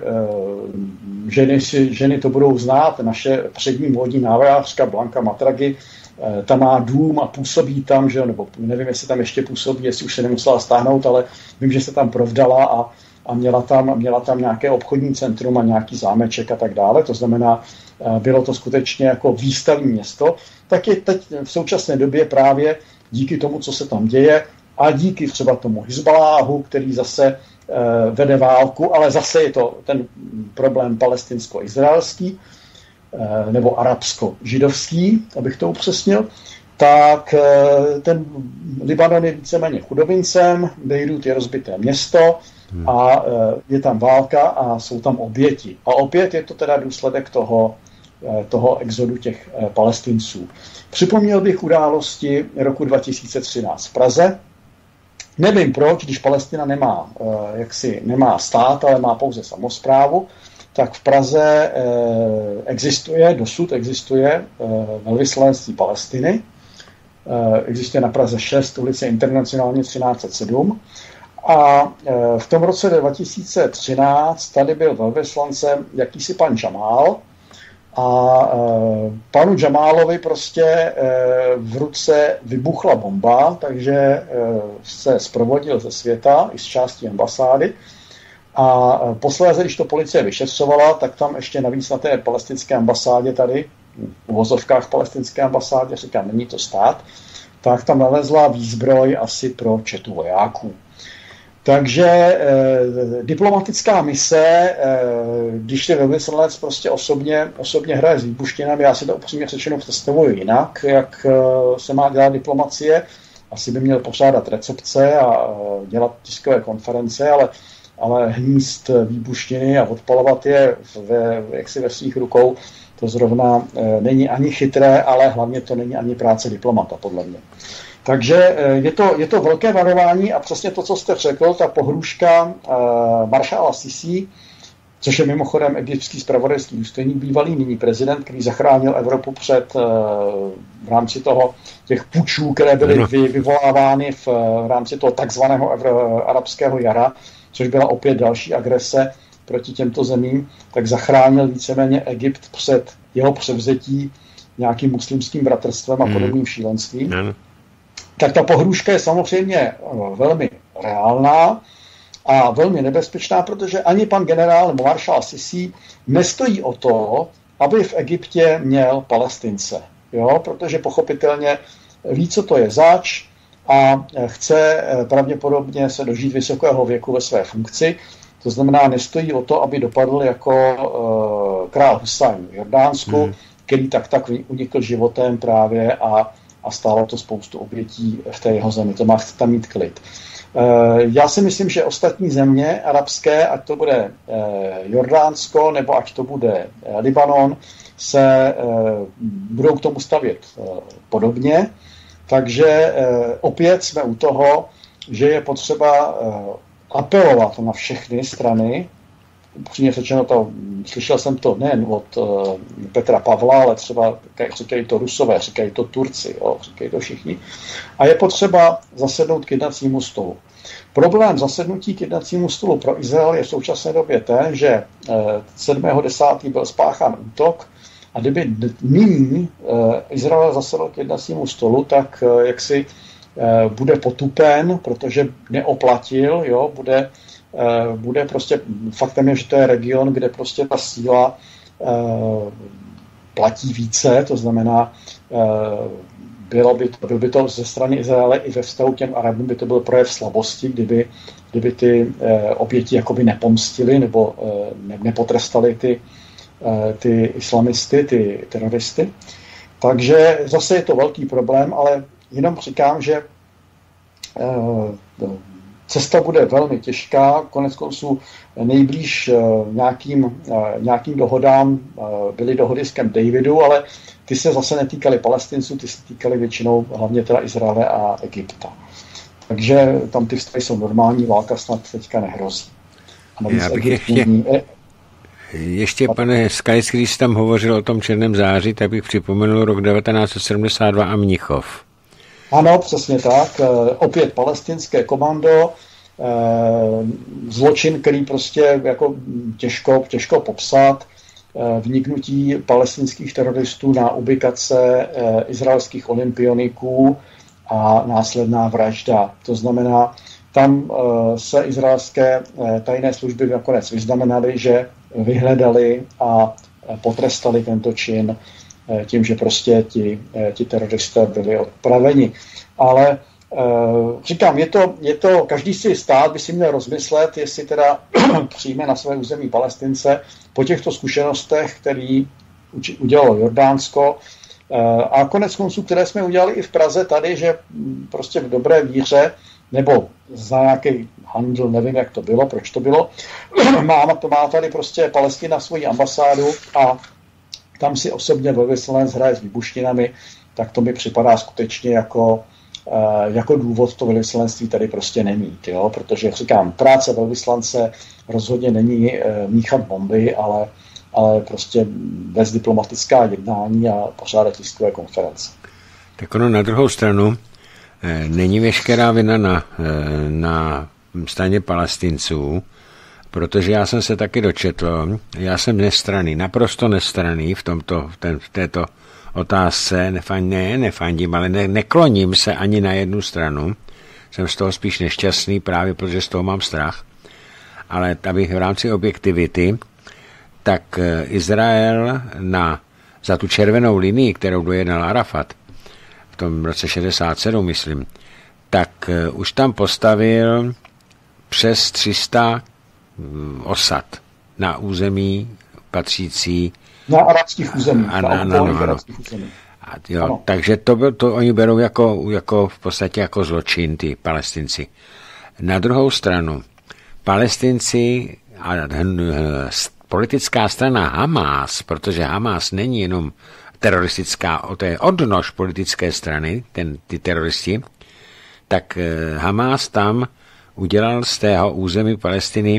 ženy, si, ženy to budou znát, naše přední módní návrhářka Blanka Matragi, ta má dům a působí tam, že, nebo nevím, jestli tam ještě působí, jestli už se nemusela stáhnout, ale vím, že se tam provdala a, a měla, tam, měla tam nějaké obchodní centrum a nějaký zámeček a tak dále. To znamená, bylo to skutečně jako výstavní město. Tak je teď v současné době právě díky tomu, co se tam děje a díky třeba tomu Hizbaláhu, který zase eh, vede válku, ale zase je to ten problém palestinsko-izraelský, nebo arabsko-židovský, abych to upřesnil, tak ten Libanon je víceméně chudovincem, Bejrút je rozbité město a je tam válka a jsou tam oběti. A opět je to teda důsledek toho, toho exodu těch Palestinců. Připomněl bych události roku dva tisíce třináct v Praze. Nevím proč, když Palestina nemá, jaksi, nemá stát, ale má pouze samosprávu, tak v Praze eh, existuje, dosud existuje eh, velvyslanectví Palestiny. Eh, existuje na Praze šest, ulice Internacionálně třináct set sedm. A eh, v tom roce dva tisíce třináct tady byl velvyslancem jakýsi pan Džamál. A eh, panu Džamálovi prostě eh, v ruce vybuchla bomba, takže eh, se zprovodil ze světa i z části ambasády. A posléze, když to policie vyšetřovala, tak tam ještě navíc na té palestinské ambasádě tady, v uvozovkách palestinské ambasádě, říkám, není to stát, tak tam nalezla výzbroj asi pro četu vojáků. Takže eh, diplomatická mise, eh, když je velvyslanec prostě osobně, osobně hraje s výbuštinami, já si to upřímně řečeno představuji jinak, jak eh, se má dělat diplomacie, asi by měl pořádat recepce a eh, dělat tiskové konference, ale ale hnízd výbuštiny a odpalovat je ve, jaksi ve svých rukou, to zrovna e, není ani chytré, ale hlavně to není ani práce diplomata, podle mě. Takže e, je, to, je to velké varování a přesně to, co jste řekl, ta pohrůžka e, maršála Sisi, což je mimochodem egyptský zpravodajský důstojník, bývalý nyní prezident, který zachránil Evropu před e, v rámci toho těch pučů, které byly vy, vyvolávány v, v rámci toho takzvaného evro, arabského jara, což byla opět další agrese proti těmto zemím, tak zachránil víceméně Egypt před jeho převzetí nějakým muslimským bratrstvem a podobným šílenstvím. Mm. Tak ta pohrůžka je samozřejmě velmi reálná a velmi nebezpečná, protože ani pan generál nebo maršál Sisi nestojí o to, aby v Egyptě měl Palestince. Jo? Protože pochopitelně ví, co to je zač, a chce pravděpodobně se dožít vysokého věku ve své funkci. To znamená, nestojí o to, aby dopadl jako uh, král Husajn v Jordánsku, hmm. který tak tak unikl životem právě a, a stálo to spoustu obětí v té jeho zemi. To má tam mít klid. Uh, já si myslím, že ostatní země arabské, ať to bude uh, Jordánsko nebo ať to bude uh, Libanon, se uh, budou k tomu stavět uh, podobně. Takže eh, opět jsme u toho, že je potřeba eh, apelovat na všechny strany. Upřímně řečeno, to, slyšel jsem to nejen od eh, Petra Pavla, ale třeba říkají to Rusové, říkají to Turci, jo, říkají to všichni. A je potřeba zasednout k jednacímu stolu. Problém zasednutí k jednacímu stolu pro Izrael je v současné době ten, že eh, sedmého desátého byl spáchán útok. A kdyby nyní uh, Izrael zasedl k jednacímu stolu, tak uh, jaksi uh, bude potupen, protože neoplatil, jo, bude, uh, bude prostě, faktem je, že to je region, kde prostě ta síla uh, platí více, to znamená, uh, bylo by to, byl by to ze strany Izraele i ve vztahu k těm Arabům by to byl projev slabosti, kdyby, kdyby ty uh, oběti jakoby nepomstili nebo uh, ne, nepotrestali ty ty islamisty, ty teroristy. Takže zase je to velký problém, ale jenom říkám, že cesta bude velmi těžká, konec konců nejblíž nějakým, nějakým dohodám byly dohody s Camp Davidu, ale ty se zase netýkaly Palestinců, ty se týkaly většinou hlavně teda Izraele a Egypta. Takže tam ty vztahy jsou normální, válka snad teďka nehrozí. A Já bych ještě, ještě, pane Skalický, když jsi tam hovořil o tom Černém září, tak bych připomenul rok devatenáct set sedmdesát dva a Mnichov. Ano, přesně tak. Opět palestinské komando, zločin, který prostě jako těžko, těžko popsat, vniknutí palestinských teroristů na ubikace izraelských olympioniků a následná vražda. To znamená, tam se izraelské tajné služby nakonec vyznamenaly, že vyhledali a potrestali tento čin tím, že prostě ti, ti teroristé byli odpraveni. Ale říkám, je to, je to, každý si stát by si měl rozmyslet, jestli teda přijme na své území Palestince po těchto zkušenostech, který udělalo Jordánsko, a konec konců, které jsme udělali i v Praze tady, že prostě v dobré víře, nebo za nějaký handl, nevím, jak to bylo, proč to bylo, má, to má tady prostě Palestina svoji ambasádu a tam si osobně velvyslanec hraje s výbušninami, tak to mi připadá skutečně jako, jako důvod to velvyslanectví tady prostě nemít, jo? Protože, jak říkám, práce velvyslance rozhodně není míchat bomby, ale ale prostě bez diplomatická jednání a pořádat tiskové konference. Tak ono na druhou stranu není veškerá vina na, na straně Palestinců, protože já jsem se taky dočetl, já jsem nestranný, naprosto nestranný v, tomto, v, ten, v této otázce, nefan, ne, nefandím, ale ne, nekloním se ani na jednu stranu, jsem z toho spíš nešťastný právě, protože z toho mám strach, ale abych v rámci objektivity, tak Izrael na, za tu červenou linii, kterou dojednal Arafat v tom roce šedesát sedm, myslím, tak už tam postavil přes tři sta osad na území patřící na arabských územích. A, na, na, no, arabských území. A, jo, ano. Takže to, to oni berou jako, jako v podstatě jako zločin, ty Palestinci. Na druhou stranu, Palestinci a politická strana Hamas, protože Hamas není jenom teroristická, to je odnož politické strany, ten, ty teroristi, tak Hamas tam udělal z tého území Palestiny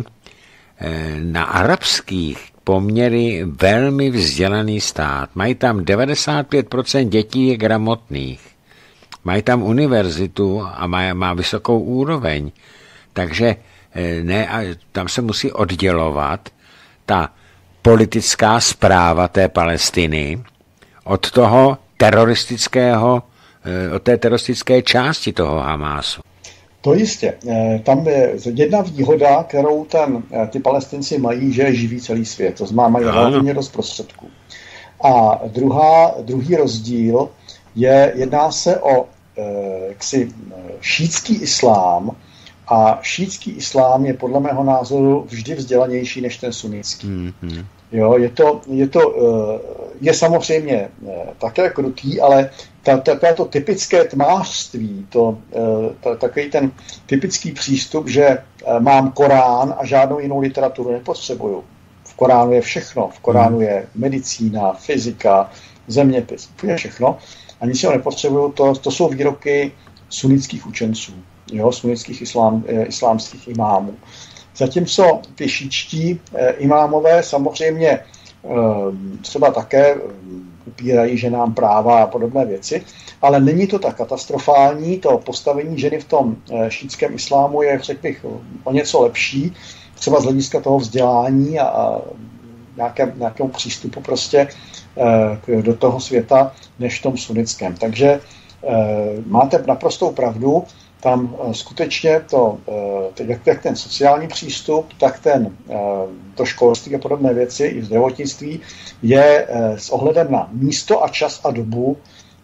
na arabských poměry velmi vzdělaný stát. Mají tam devadesát pět procent dětí gramotných. Mají tam univerzitu a má, má vysokou úroveň. Takže ne, tam se musí oddělovat ta politická správa té Palestiny od toho teroristického, od té teroristické části toho Hamásu. To jistě. Tam je jedna výhoda, kterou ten, ty Palestinci mají, že živí celý svět. To znamená, mají relativně dost prostředků. A druhá, druhý rozdíl je, jedná se o jaksi, šítský islám, a šítský islám je podle mého názoru vždy vzdělanější než ten sunnický. Mm-hmm. Jo, je to, je to je samozřejmě také krutý, ale ta, takové to typické tmářství, to, ta, takový ten typický přístup, že mám Korán a žádnou jinou literaturu nepotřebuju. V Koránu je všechno. V Koránu je medicína, fyzika, zeměpis, úplně všechno. A nic ho nepotřebuju. To, to jsou výroky sunnických učenců, jo, sunnických islám, islámských imámů. Zatímco ty šíčtí imámové samozřejmě třeba také upírají ženám práva a podobné věci, ale není to tak katastrofální. To postavení ženy v tom šítském islámu je, řekl bych, o něco lepší, třeba z hlediska toho vzdělání a, a nějaké, nějakému přístupu prostě do toho světa, než v tom sunnickém. Takže máte naprostou pravdu, tam skutečně to, jak, jak ten sociální přístup, tak ten, to školství a podobné věci i zdravotnictví je s ohledem na místo a čas a dobu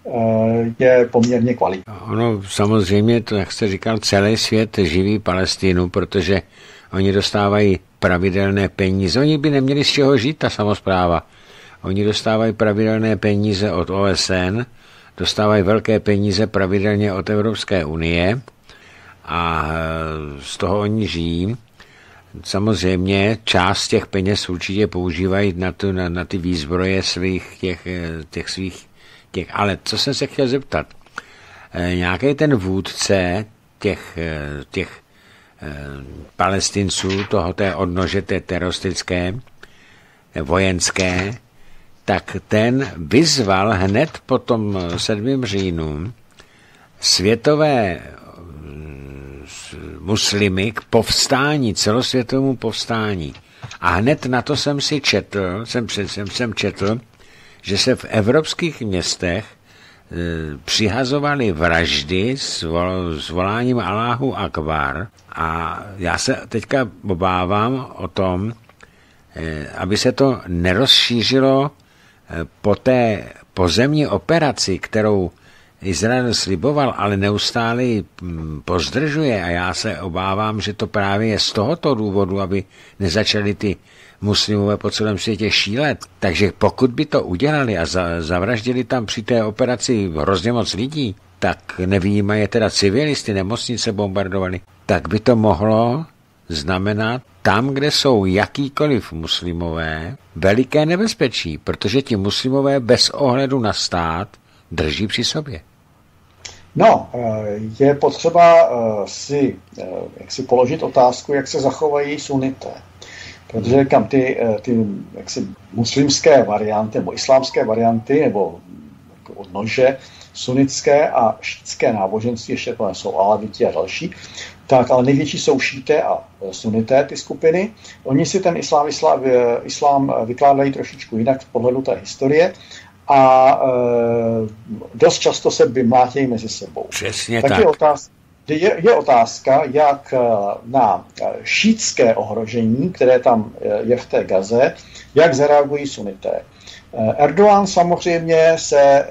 je poměrně kvalitní. Ono samozřejmě, to, jak jste říkal, celý svět živí Palestinu, protože oni dostávají pravidelné peníze. Oni by neměli z čeho žít, ta samospráva. Oni dostávají pravidelné peníze od O S N, dostávají velké peníze pravidelně od Evropské unie a z toho oni žijí. Samozřejmě část těch peněz určitě používají na, tu, na, na ty výzbroje svých těch, těch svých těch, ale co jsem se chtěl zeptat, nějaký ten vůdce těch, těch Palestinců, toho té odnože té teroristické, vojenské, tak ten vyzval hned po tom sedmém říjnu světové muslimy k povstání, celosvětovému povstání. A hned na to jsem si četl, jsem, jsem, jsem četl, že se v evropských městech e, přihazovaly vraždy s, vol, s voláním Allahu Akbar a já se teďka obávám o tom, e, aby se to nerozšířilo e, po té pozemní operaci, kterou Izrael sliboval, ale neustále ji pozdržuje a já se obávám, že to právě je z tohoto důvodu, aby nezačaly ty muslimové po celém světě šílet. Takže pokud by to udělali a zavraždili tam při té operaci hrozně moc lidí, tak nevyjímaje teda civilisty, nemocnice bombardovali, tak by to mohlo znamenat tam, kde jsou jakýkoliv muslimové, veliké nebezpečí, protože ti muslimové bez ohledu na stát drží při sobě. No, je potřeba si, jak si položit otázku, jak se zachovají sunité. Protože kam ty, ty jaksi muslimské varianty, nebo islámské varianty, nebo odnože, sunnické a šítské náboženství, ještě to jsou aleviti a další, tak, ale největší jsou šíté a sunité, ty skupiny. Oni si ten islám, islám, islám vykládají trošičku jinak z pohledu té historie a e, dost často se vymlátějí mezi sebou. Přesně tak. tak. Je otázka, je, je otázka, jak na šítské ohrožení, které tam je v té Gaze, jak zareagují sunité. Erdogan samozřejmě se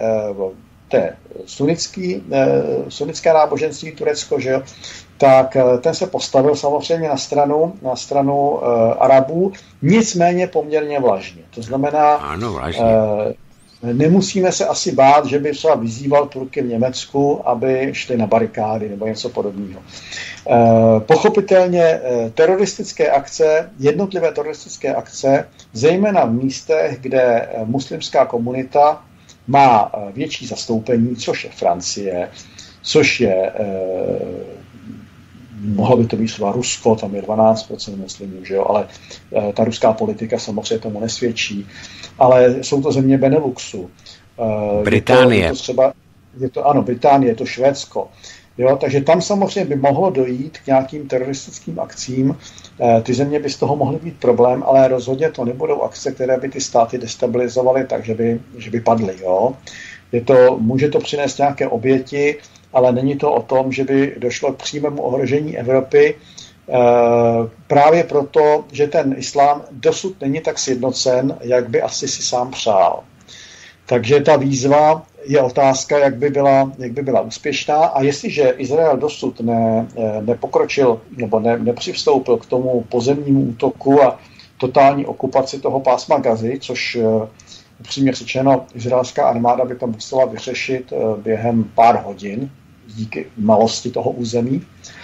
té sunnický, sunnické náboženství Turecko, že jo, tak ten se postavil samozřejmě na stranu, na stranu uh, Arabů, nicméně poměrně vlažně. To znamená, ano, vlažně. Uh, nemusíme se asi bát, že by třeba vyzýval Turky v Německu, aby šli na barikády nebo něco podobného. Uh, pochopitelně uh, teroristické akce, jednotlivé teroristické akce, zejména v místech, kde uh, muslimská komunita má uh, větší zastoupení, což je Francie, což je uh, mohlo by to být třeba Rusko, tam je dvanáct procent muslimů, že jo, ale e, ta ruská politika samozřejmě tomu nesvědčí. Ale jsou to země Beneluxu. E, Británie. Je to, je to třeba, je to, ano, Británie, je to Švédsko. Jo, takže tam samozřejmě by mohlo dojít k nějakým teroristickým akcím. E, ty země by z toho mohly být problém, ale rozhodně to nebudou akce, které by ty státy destabilizovaly tak, že by, že by padly. Jo. Je to, může to přinést nějaké oběti, ale není to o tom, že by došlo k přímému ohrožení Evropy e, právě proto, že ten islám dosud není tak sjednocen, jak by asi si sám přál. Takže ta výzva je otázka, jak by byla, jak by byla úspěšná a jestliže Izrael dosud ne, nepokročil nebo ne, nepřivstoupil k tomu pozemnímu útoku a totální okupaci toho pásma Gazy, což upřímně řečeno, izraelská armáda by to musela vyřešit během pár hodin díky malosti toho území,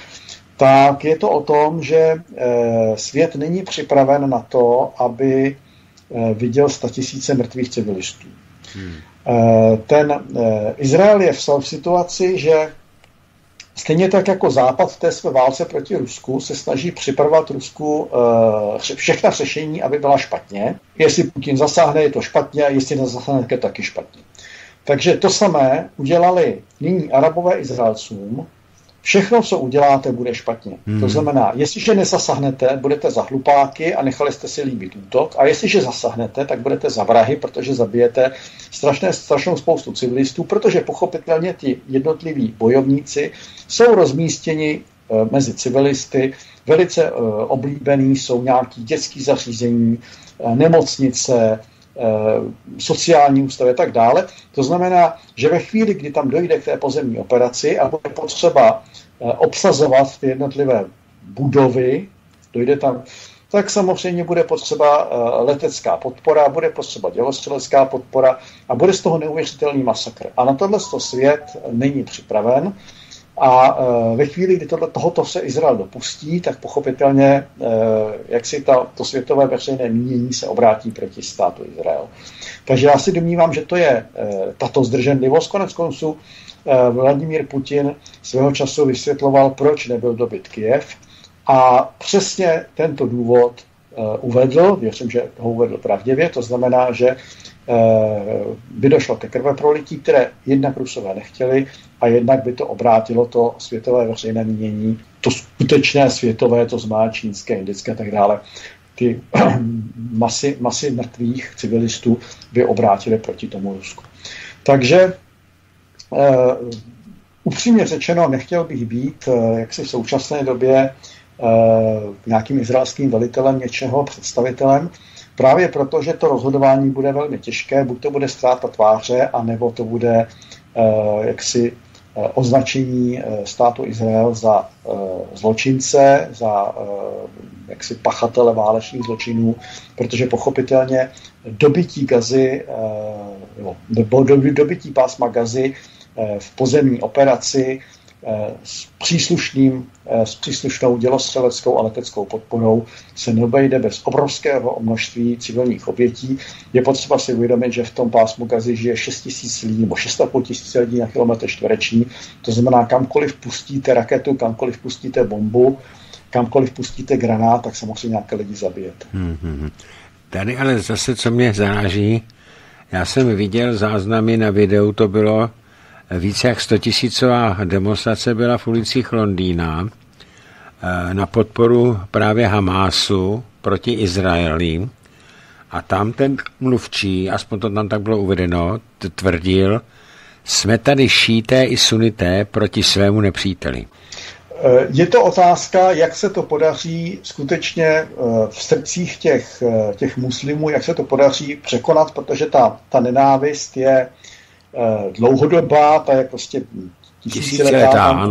tak je to o tom, že svět není připraven na to, aby viděl statisíce mrtvých civilistů. Hmm. Ten Izrael je v situaci, že stejně tak jako Západ v té své válce proti Rusku se snaží připravovat Rusku všechna řešení, aby byla špatně. Jestli Putin zasáhne, je to špatně, a jestli nezasáhne, je taky špatně. Takže to samé udělali nyní Arabové Izraelcům. Všechno, co uděláte, bude špatně. Hmm. To znamená, jestliže nezasahnete, budete za hlupáky a nechali jste si líbit útok. A jestliže zasahnete, tak budete za vrahy, protože zabijete strašné, strašnou spoustu civilistů, protože pochopitelně ti jednotliví bojovníci jsou rozmístěni e, mezi civilisty. Velice e, oblíbený jsou nějaký dětský zařízení, e, nemocnice, sociální ústavy a tak dále. To znamená, že ve chvíli, kdy tam dojde k té pozemní operaci a bude potřeba obsazovat ty jednotlivé budovy, dojde tam, tak samozřejmě bude potřeba letecká podpora, bude potřeba dělostřelecká podpora a bude z toho neuvěřitelný masakr. A na tohle svět není připraven A ve chvíli, kdy tohle, tohoto se Izrael dopustí, tak pochopitelně, jak si ta, to světové veřejné mínění se obrátí proti státu Izrael. Takže já si domnívám, že to je tato zdrženlivost. Konec konců Vladimír Putin svého času vysvětloval, proč nebyl dobyt Kyjev. A přesně tento důvod uvedl, věřím, že ho uvedl pravdivě, to znamená, že by došlo ke krveprolití, které jednak Rusové nechtěli a jednak by to obrátilo to světové veřejné mínění, to skutečné světové, to znamená čínské, indické a tak dále. Ty masy, masy mrtvých civilistů by obrátily proti tomu Rusku. Takže uh, upřímně řečeno, nechtěl bych být uh, jaksi v současné době uh, nějakým izraelským velitelem něčeho, představitelem, právě proto, že to rozhodování bude velmi těžké, buď to bude ztráta tváře, anebo to bude uh, jaksi uh, označení uh, státu Izrael za uh, zločince, za uh, jaksi pachatele válečných zločinů, protože pochopitelně dobytí Gazy, uh, nebo dobytí pásma Gazy uh, v pozemní operaci s příslušným, s příslušnou dělostřeleckou a leteckou podporou se neobejde bez obrovského množství civilních obětí. Je potřeba si uvědomit, že v tom pásmu Gazy žije šest tisíc lidí nebo šest a půl tisíce lidí na kilometr čtvereční. To znamená, kamkoliv pustíte raketu, kamkoliv pustíte bombu, kamkoliv pustíte granát, tak se musí nějaké lidi zabíjet. Hmm. Tady ale zase, co mě zaráží, já jsem viděl záznamy na videu, to bylo více jak stotisícová demonstrace byla v ulicích Londýna na podporu právě Hamásu proti Izraeli a tam ten mluvčí, aspoň to tam tak bylo uvedeno, tvrdil, jsme tady šíité i sunité proti svému nepříteli. Je to otázka, jak se to podaří skutečně v srdcích těch, těch muslimů, jak se to podaří překonat, protože ta, ta nenávist je dlouhodobá, ta je prostě tisíciletá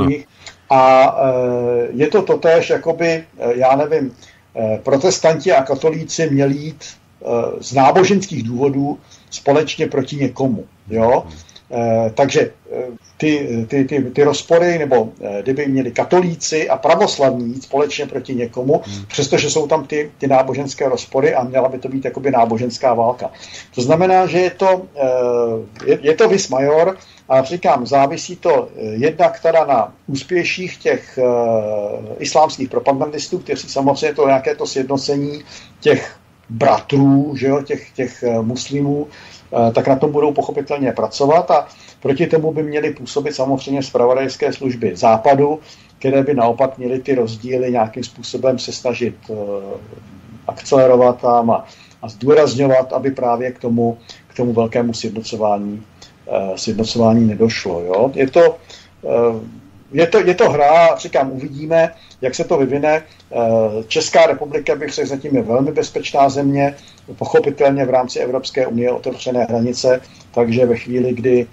a je to totéž, jakoby, já nevím, protestanti a katolíci měli jít z náboženských důvodů společně proti někomu. Jo? Takže ty, ty, ty, ty rozpory, nebo kdyby měli katolíci a pravoslavní jít společně proti někomu, hmm. přestože jsou tam ty, ty náboženské rozpory a měla by to být jakoby náboženská válka. To znamená, že je to, je, je to vis major a říkám, závisí to jednak teda na úspěších těch islámských propagandistů, kteří samozřejmě to nějaké to sjednocení těch bratrů, že jo, těch, těch muslimů, tak na tom budou pochopitelně pracovat a proti tomu by měly působit samozřejmě zpravodajské služby Západu, které by naopak měly ty rozdíly nějakým způsobem se snažit uh, akcelerovat tam a, a zdůrazňovat, aby právě k tomu, k tomu velkému sjednocování, uh, sjednocování nedošlo. Jo? Je to, uh, je to, je to hra, říkám, uvidíme, jak se to vyvine. Česká republika, bych řekl, zatím je velmi bezpečná země, pochopitelně v rámci Evropské unie otevřené hranice, takže ve chvíli, kdy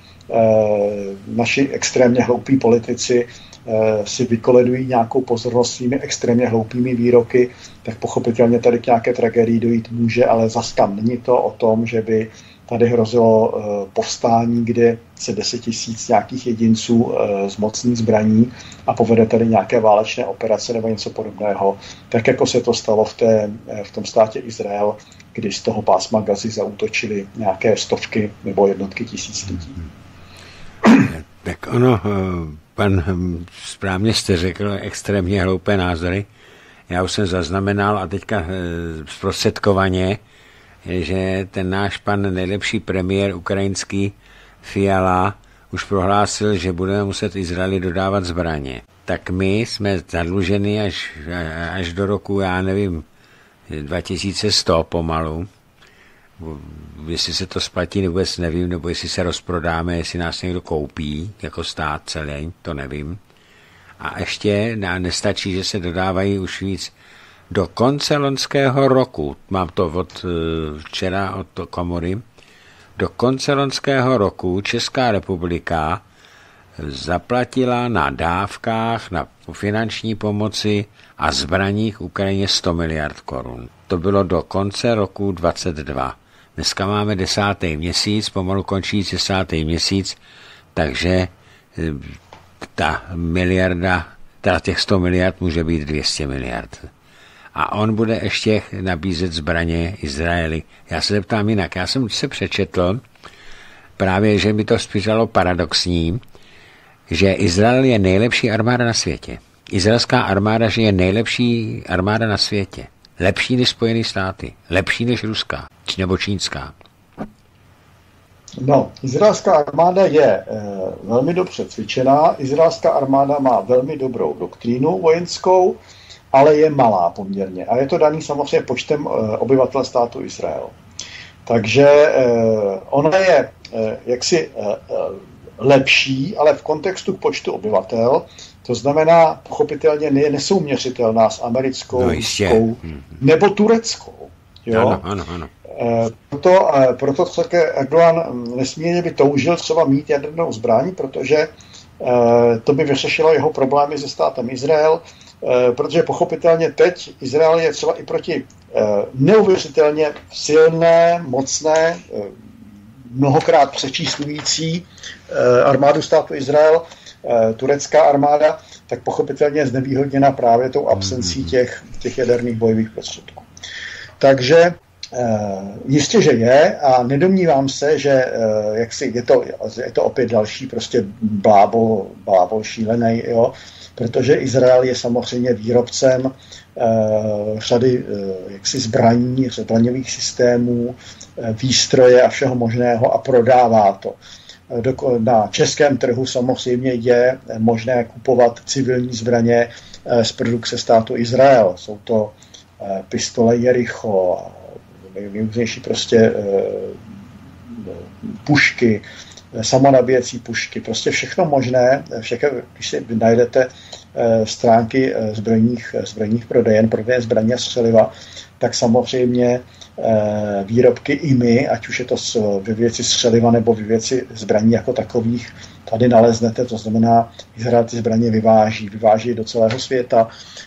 naši extrémně hloupí politici si vykoledují nějakou pozornost svými extrémně hloupými výroky, tak pochopitelně tady k nějaké tragédii dojít může, ale zas tam není to o tom, že by tady hrozilo povstání, kde se deset tisíc nějakých jedinců zmocní zbraní a povede tady nějaké válečné operace nebo něco podobného, tak jako se to stalo v, té, v tom státě Izrael, kdy z toho pásma Gazy zaútočili nějaké stovky nebo jednotky tisíc lidí. Tak ono, pan správně jste řekl, extrémně hloupé názory. Já už jsem zaznamenal a teďka zprostředkovaně, že ten náš pan nejlepší premiér ukrajinský Fiala už prohlásil, že budeme muset Izraeli dodávat zbraně. Tak my jsme zadluženi až, až do roku, já nevím, dva tisíce sto pomalu. Jestli se to splatí, vůbec nevím, nebo jestli se rozprodáme, jestli nás někdo koupí, jako stát celý, to nevím. A ještě nestačí, že se dodávají už víc. Do konce loňského roku, mám to od včera od komory, do konce loňského roku Česká republika zaplatila na dávkách, na finanční pomoci a zbraních Ukrajině sto miliard korun. To bylo do konce roku dvacet dva. Dneska máme desátý měsíc, pomalu končí desátý měsíc, takže ta miliarda, teda těch sto miliard může být dvě stě miliard. A on bude ještě nabízet zbraně Izraeli. Já se zeptám jinak. Já jsem se přečetl, právě, že mi to přišlo paradoxní, že Izrael je nejlepší armáda na světě. Izraelská armáda, že je nejlepší armáda na světě. Lepší než Spojené státy. Lepší než ruská. Nebo čínská. No, izraelská armáda je e, velmi dobře cvičená. Izraelská armáda má velmi dobrou doktrínu vojenskou, ale je malá poměrně. A je to daný samozřejmě počtem e, obyvatel státu Izrael. Takže e, ona je e, jaksi e, e, lepší, ale v kontextu k počtu obyvatel, to znamená pochopitelně je nesouměřitelná s americkou, no, ruskou nebo tureckou. Jo? Ano, ano, ano. E, proto, e, proto také Erdogan nesmírně by toužil třeba mít jadernou zbraň, protože e, to by vyřešilo jeho problémy se státem Izrael, e, protože pochopitelně teď Izrael je třeba i proti e, neuvěřitelně silné, mocné, e, mnohokrát přečíslující e, armádu státu Izrael, e, turecká armáda, tak pochopitelně je znevýhodněna právě tou absencí těch, těch jaderných bojových prostředků. Takže jistě, že je a nedomnívám se, že jak si, je, to, je to opět další prostě blábol, blábol šílený, jo, protože Izrael je samozřejmě výrobcem uh, řady uh, jaksi zbraní, zbraňových systémů, uh, výstroje a všeho možného a prodává to. Uh, na českém trhu samozřejmě je možné kupovat civilní zbraně uh, z produkce státu Izrael. Jsou to uh, pistole Jericho, nejrůznější prostě pušky, samonabíjecí pušky, prostě všechno možné, všechno, když si najdete stránky zbrojních, zbrojních prodejen, prodeje zbraní a střeliva, tak samozřejmě výrobky i my, ať už je to ve věci střeliva nebo ve věci zbraní jako takových, tady naleznete, to znamená, Izrael ty zbraně vyváží, vyváží do celého světa.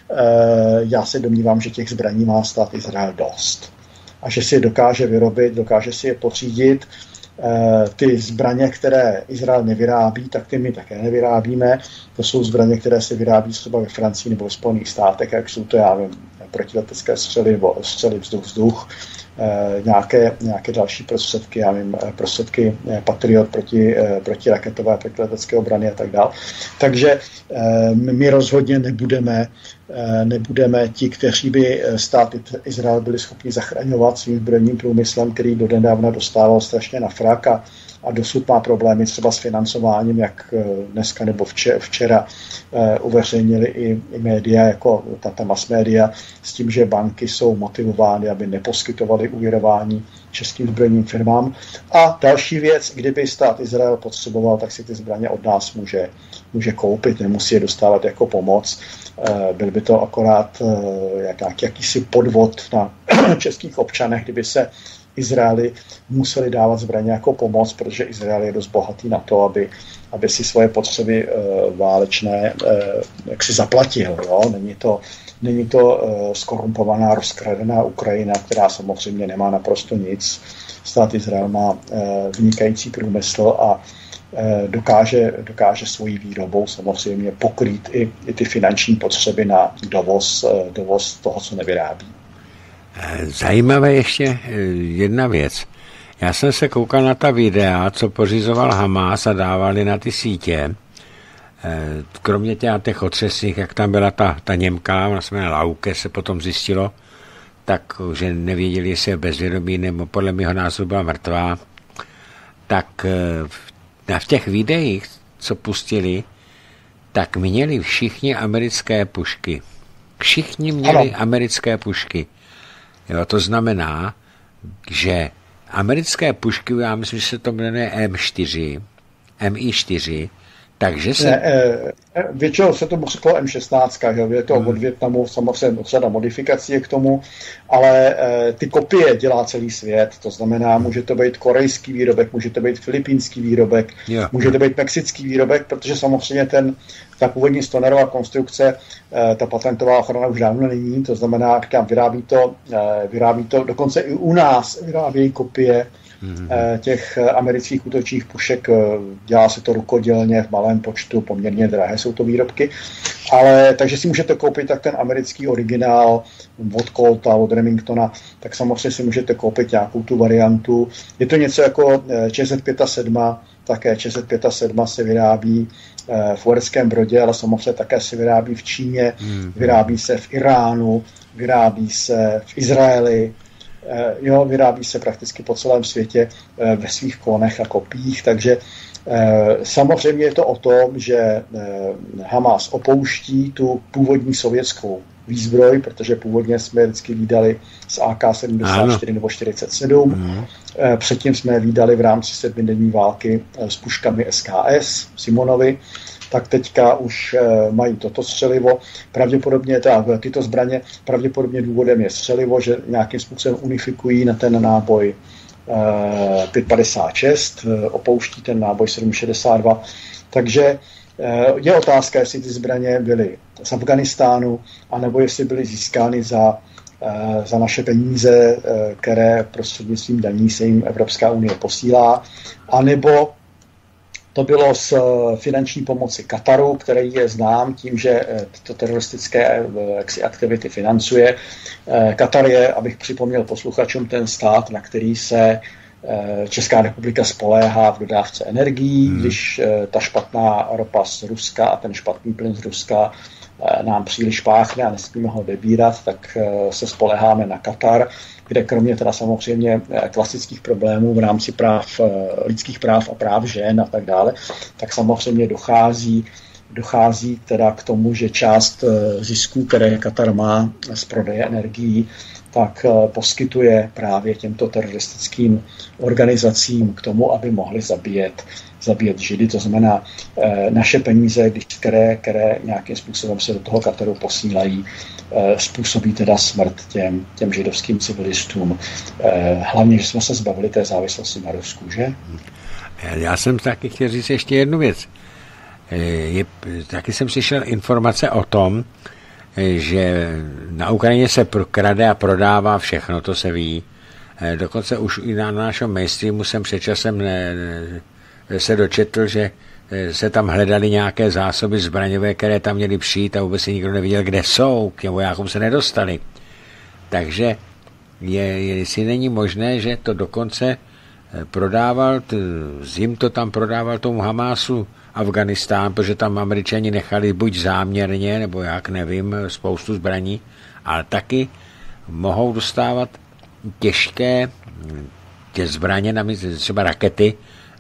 Já se domnívám, že těch zbraní má stát Izrael dost. A že si je dokáže vyrobit, dokáže si je potřídit. E, ty zbraně, které Izrael nevyrábí, tak ty my také nevyrábíme. To jsou zbraně, které se vyrábí třeba ve Francii nebo v Spojených státech, jak jsou to, já vím, protiletecké střely nebo střely vzduch-vzduch, e, nějaké, nějaké další prostředky, já vím, prostředky Patriot proti, e, proti raketové, protiletecké obrany a tak dále. Takže e, my rozhodně nebudeme nebudeme ti, kteří by stát Izrael byli schopni zachraňovat svým zbrojním průmyslem, který donedávna dostával strašně na frak a, a dosud má problémy třeba s financováním, jak dneska nebo včera, včera uveřejnili i, i média, jako ta mass média, s tím, že banky jsou motivovány, aby neposkytovaly úvěrování českým zbrojním firmám. A další věc, kdyby stát Izrael potřeboval, tak si ty zbraně od nás může, může koupit, nemusí je dostávat jako pomoc. Byl by to akorát jak, jakýsi podvod na českých občanech, kdyby se Izraeli museli dávat zbraně jako pomoc, protože Izrael je dost bohatý na to, aby, aby si svoje potřeby válečné jak si zaplatil. Jo? Není to, není to skorumpovaná, rozkradená Ukrajina, která samozřejmě nemá naprosto nic. Stát Izrael má vynikající průmysl a dokáže, dokáže svojí výrobou samozřejmě pokrýt i, i ty finanční potřeby na dovoz, dovoz toho, co nevyrábí. Zajímavé ještě jedna věc. Já jsem se koukal na ta videa, co pořizoval Hamas a dávali na ty sítě. Kromě těch, těch otřesných, jak tam byla ta, ta Němka, ona se jmenuje Lauke, se potom zjistilo, tak, že nevěděli, jestli je bezvědomí, nebo podle mého názoru byla mrtvá. Tak v těch videích, co pustili, tak měli všichni americké pušky. Všichni měli ano. americké pušky. Jo, to znamená, že americké pušky, já myslím, že se to jmenuje M čtyři, M I čtyři, takže se... Ne, e, většinou se tomu řeklo M šestnáct, že je to hmm. od Vietnamu, samozřejmě řada modifikací je k tomu, ale e, ty kopie dělá celý svět, to znamená, může to být korejský výrobek, může to být filipínský výrobek, yeah. může to být mexický výrobek, protože samozřejmě ten, ta původní Stonerová konstrukce, e, ta patentová ochrana už dávno není, to znamená, říkám, vyrábí to, e, vyrábí to, dokonce i u nás vyrábějí kopie mm-hmm. těch amerických útočných pušek. Dělá se to rukodělně v malém počtu, poměrně drahé jsou to výrobky. Ale takže si můžete koupit tak ten americký originál od Colta, od Remingtona, tak samozřejmě si můžete koupit nějakou tu variantu. Je to něco jako Č Z sedm padesát sedm, také Č Z padesát sedm se vyrábí v Uherském Brodě, ale samozřejmě také se vyrábí v Číně, mm. vyrábí se v Iránu, vyrábí se v Izraeli, jo, vyrábí se prakticky po celém světě ve svých klonech a kopiích, takže samozřejmě je to o tom, že Hamas opouští tu původní sovětskou výzbroj, protože původně jsme vždycky vídali z A K sedmdesát čtyři ano. nebo čtyřicet sedm. Mm. Předtím jsme vídali v rámci sedmidenní války s puškami S K S, Simonovi, tak teďka už mají toto střelivo. Pravděpodobně teda, tyto zbraně, pravděpodobně důvodem je střelivo, že nějakým způsobem unifikují na ten náboj pět padesát šest, opouští ten náboj sedm šedesát dva. Takže je otázka, jestli ty zbraně byly z Afghánistánu, anebo jestli byly získány za, za naše peníze, které prostřednictvím daní se jim Evropská unie posílá, anebo to bylo z finanční pomoci Kataru, který je znám tím, že tyto teroristické aktivity financuje. Katar je, abych připomněl posluchačům, ten stát, na který se Česká republika spoléhá v dodávce energií, hmm. když ta špatná ropa z Ruska a ten špatný plyn z Ruska nám příliš páchne a nesmíme ho vybírat, tak se spoléháme na Katar, kde kromě teda samozřejmě klasických problémů v rámci práv, lidských práv a práv žen a tak dále, tak samozřejmě dochází, dochází teda k tomu, že část zisků, které Katar má z prodeje energií, tak poskytuje právě těmto teroristickým organizacím k tomu, aby mohli zabíjet, zabíjet Židy. To znamená, naše peníze, které, které nějakým způsobem se do toho Kataru posílají, způsobí teda smrt těm, těm židovským civilistům. Hlavně, že jsme se zbavili té závislosti na Rusku, že? Já jsem taky chtěl říct ještě jednu věc. Je, taky jsem slyšel informace o tom, že na Ukrajině se krade a prodává všechno, to se ví. Dokonce už i na našem mainstreamu jsem před časem ne, ne, se dočetl, že se tam hledali nějaké zásoby zbraňové, které tam měly přijít a vůbec si nikdo neviděl, kde jsou, k těm vojákům se nedostali. Takže je, jestli není možné, že to dokonce prodával, zim to tam prodával tomu Hamásu Afganistán, protože tam Američani nechali buď záměrně, nebo jak, nevím, spoustu zbraní, ale taky mohou dostávat těžké tě zbraně, třeba rakety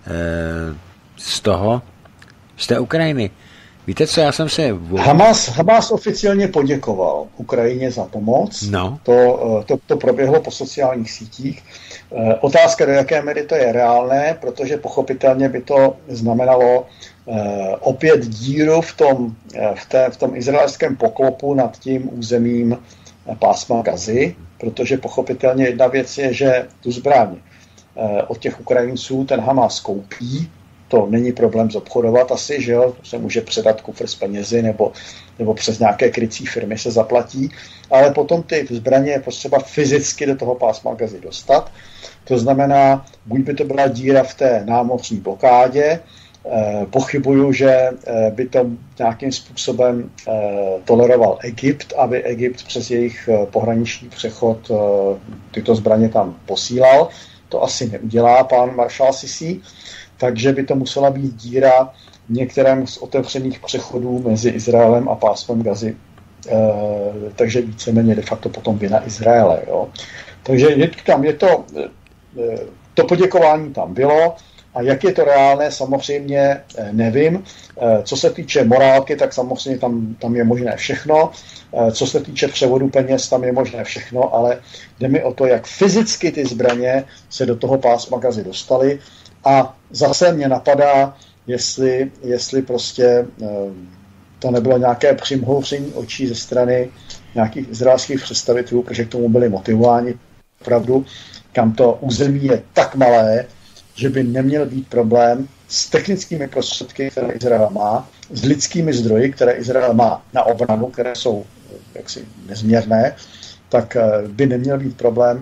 z toho, z té Ukrajiny. Víte co, já jsem se... Hamas, Hamas oficiálně poděkoval Ukrajině za pomoc. No. To, to, to proběhlo po sociálních sítích. Otázka, do jaké míry to je reálné, protože pochopitelně by to znamenalo opět díru v tom, v, té, v tom izraelském poklopu nad tím územím pásma Gazy, protože pochopitelně jedna věc je, že tu zbraň od těch Ukrajinců ten Hamas koupí, to není problém zobchodovat asi, že jo, se může předat kufr s penězi nebo, nebo přes nějaké krycí firmy se zaplatí, ale potom ty zbraně je potřeba fyzicky do toho pásma Gazy dostat. To znamená, buď by to byla díra v té námořní blokádě, eh, pochybuju, že eh, by to nějakým způsobem eh, toleroval Egypt, aby Egypt přes jejich eh, pohraniční přechod eh, tyto zbraně tam posílal. To asi neudělá pán maršál Sisi. Takže by to musela být díra v některém z otevřených přechodů mezi Izraelem a pásmem Gazy. E, takže víceméně de facto potom vina Izraele. Jo. Takže je, tam je to, e, to poděkování tam bylo a jak je to reálné, samozřejmě e, nevím. E, co se týče morálky, tak samozřejmě tam, tam je možné všechno. E, co se týče převodu peněz, tam je možné všechno, ale jde mi o to, jak fyzicky ty zbraně se do toho pásma Gazy dostaly. A zase mě napadá, jestli, jestli prostě to nebylo nějaké přimhouření očí ze strany nějakých izraelských představitelů, protože k tomu byli motivováni opravdu, kam to území je tak malé, že by neměl být problém s technickými prostředky, které Izrael má, s lidskými zdroji, které Izrael má na obranu, které jsou jaksi nezměrné, tak by neměl být problém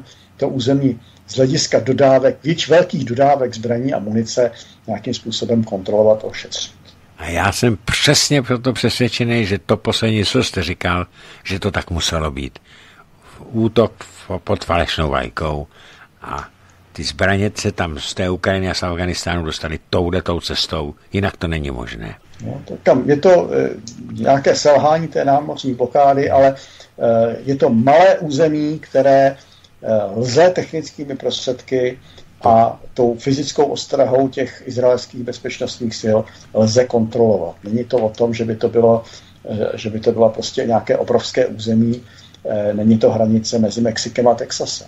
to území z hlediska dodávek, víc velkých dodávek zbraní a munice nějakým způsobem kontrolovat a ošetřit. A já jsem přesně proto přesvědčený, že to poslední, co jste říkal, že to tak muselo být. Útok pod falešnou vlajkou a ty zbraně se tam z té Ukrajiny a z Afganistánu dostali touhletou cestou, jinak to není možné. No, to kam, je to e, nějaké selhání té námořní blokády, ale e, je to malé území, které e, lze technickými prostředky a tou fyzickou ostrahou těch izraelských bezpečnostních sil lze kontrolovat. Není to o tom, že by to bylo, e, že by to bylo prostě nějaké obrovské území, e, není to hranice mezi Mexikem a Texasem.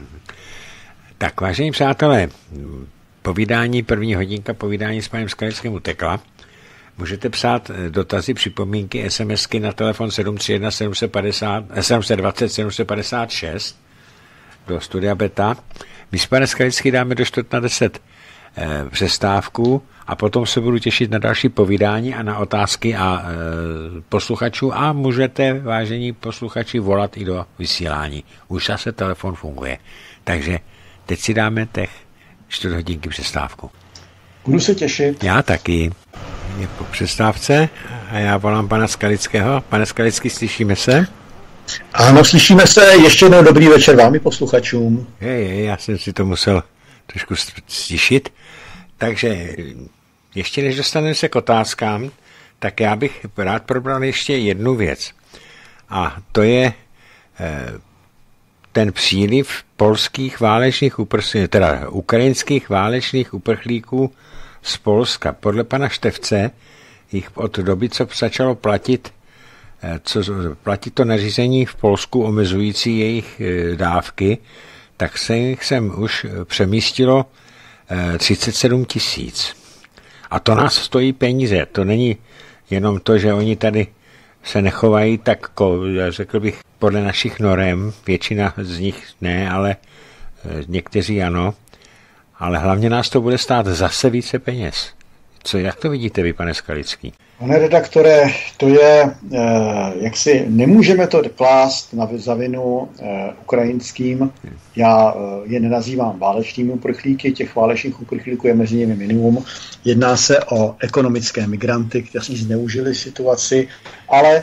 Tak, vážení přátelé, povídání, první hodinka povídání s panem Skalickým utekla. Můžete psát dotazy, připomínky, SMSky na telefon sedm tři jedna sedm dva nula sedm pět šest do studia Beta. My s panem Skalickým dáme do čtvrt na deset eh, přestávku a potom se budu těšit na další povídání a na otázky a eh, posluchačů a můžete, vážení posluchači, volat i do vysílání. Už zase telefon funguje. Takže teď si dáme těch čtvrt hodinky přestávku. Budu se těšit. Já taky. Je po přestávce a já volám pana Skalického. Pane Skalický, slyšíme se? Ano, slyšíme se. Ještě jednou dobrý večer vám i posluchačům. Hej, hej, já jsem si to musel trošku stišit. Takže ještě než dostaneme se k otázkám, tak já bych rád probral ještě jednu věc. A to je eh, ten příliv polských válečných uprchlíků, teda ukrajinských válečných uprchlíků z Polska. Podle pana Števce jich od doby, co začalo platit, co platit to nařízení v Polsku omezující jejich dávky, tak se jich sem už přemístilo třicet sedm tisíc. A to nás stojí peníze. To není jenom to, že oni tady se nechovají tak, řekl bych, podle našich norem, většina z nich ne, ale někteří ano, ale hlavně nás to bude stát zase více peněz. Co, jak to vidíte vy, pane Skalický? Pane redaktore, to je, jak si nemůžeme to klást na zavinu ukrajinským. Já je nenazývám válečnými uprchlíky, těch válečných uprchlíků je mezi nimi minimum. Jedná se o ekonomické migranty, kteří zneužili situaci, ale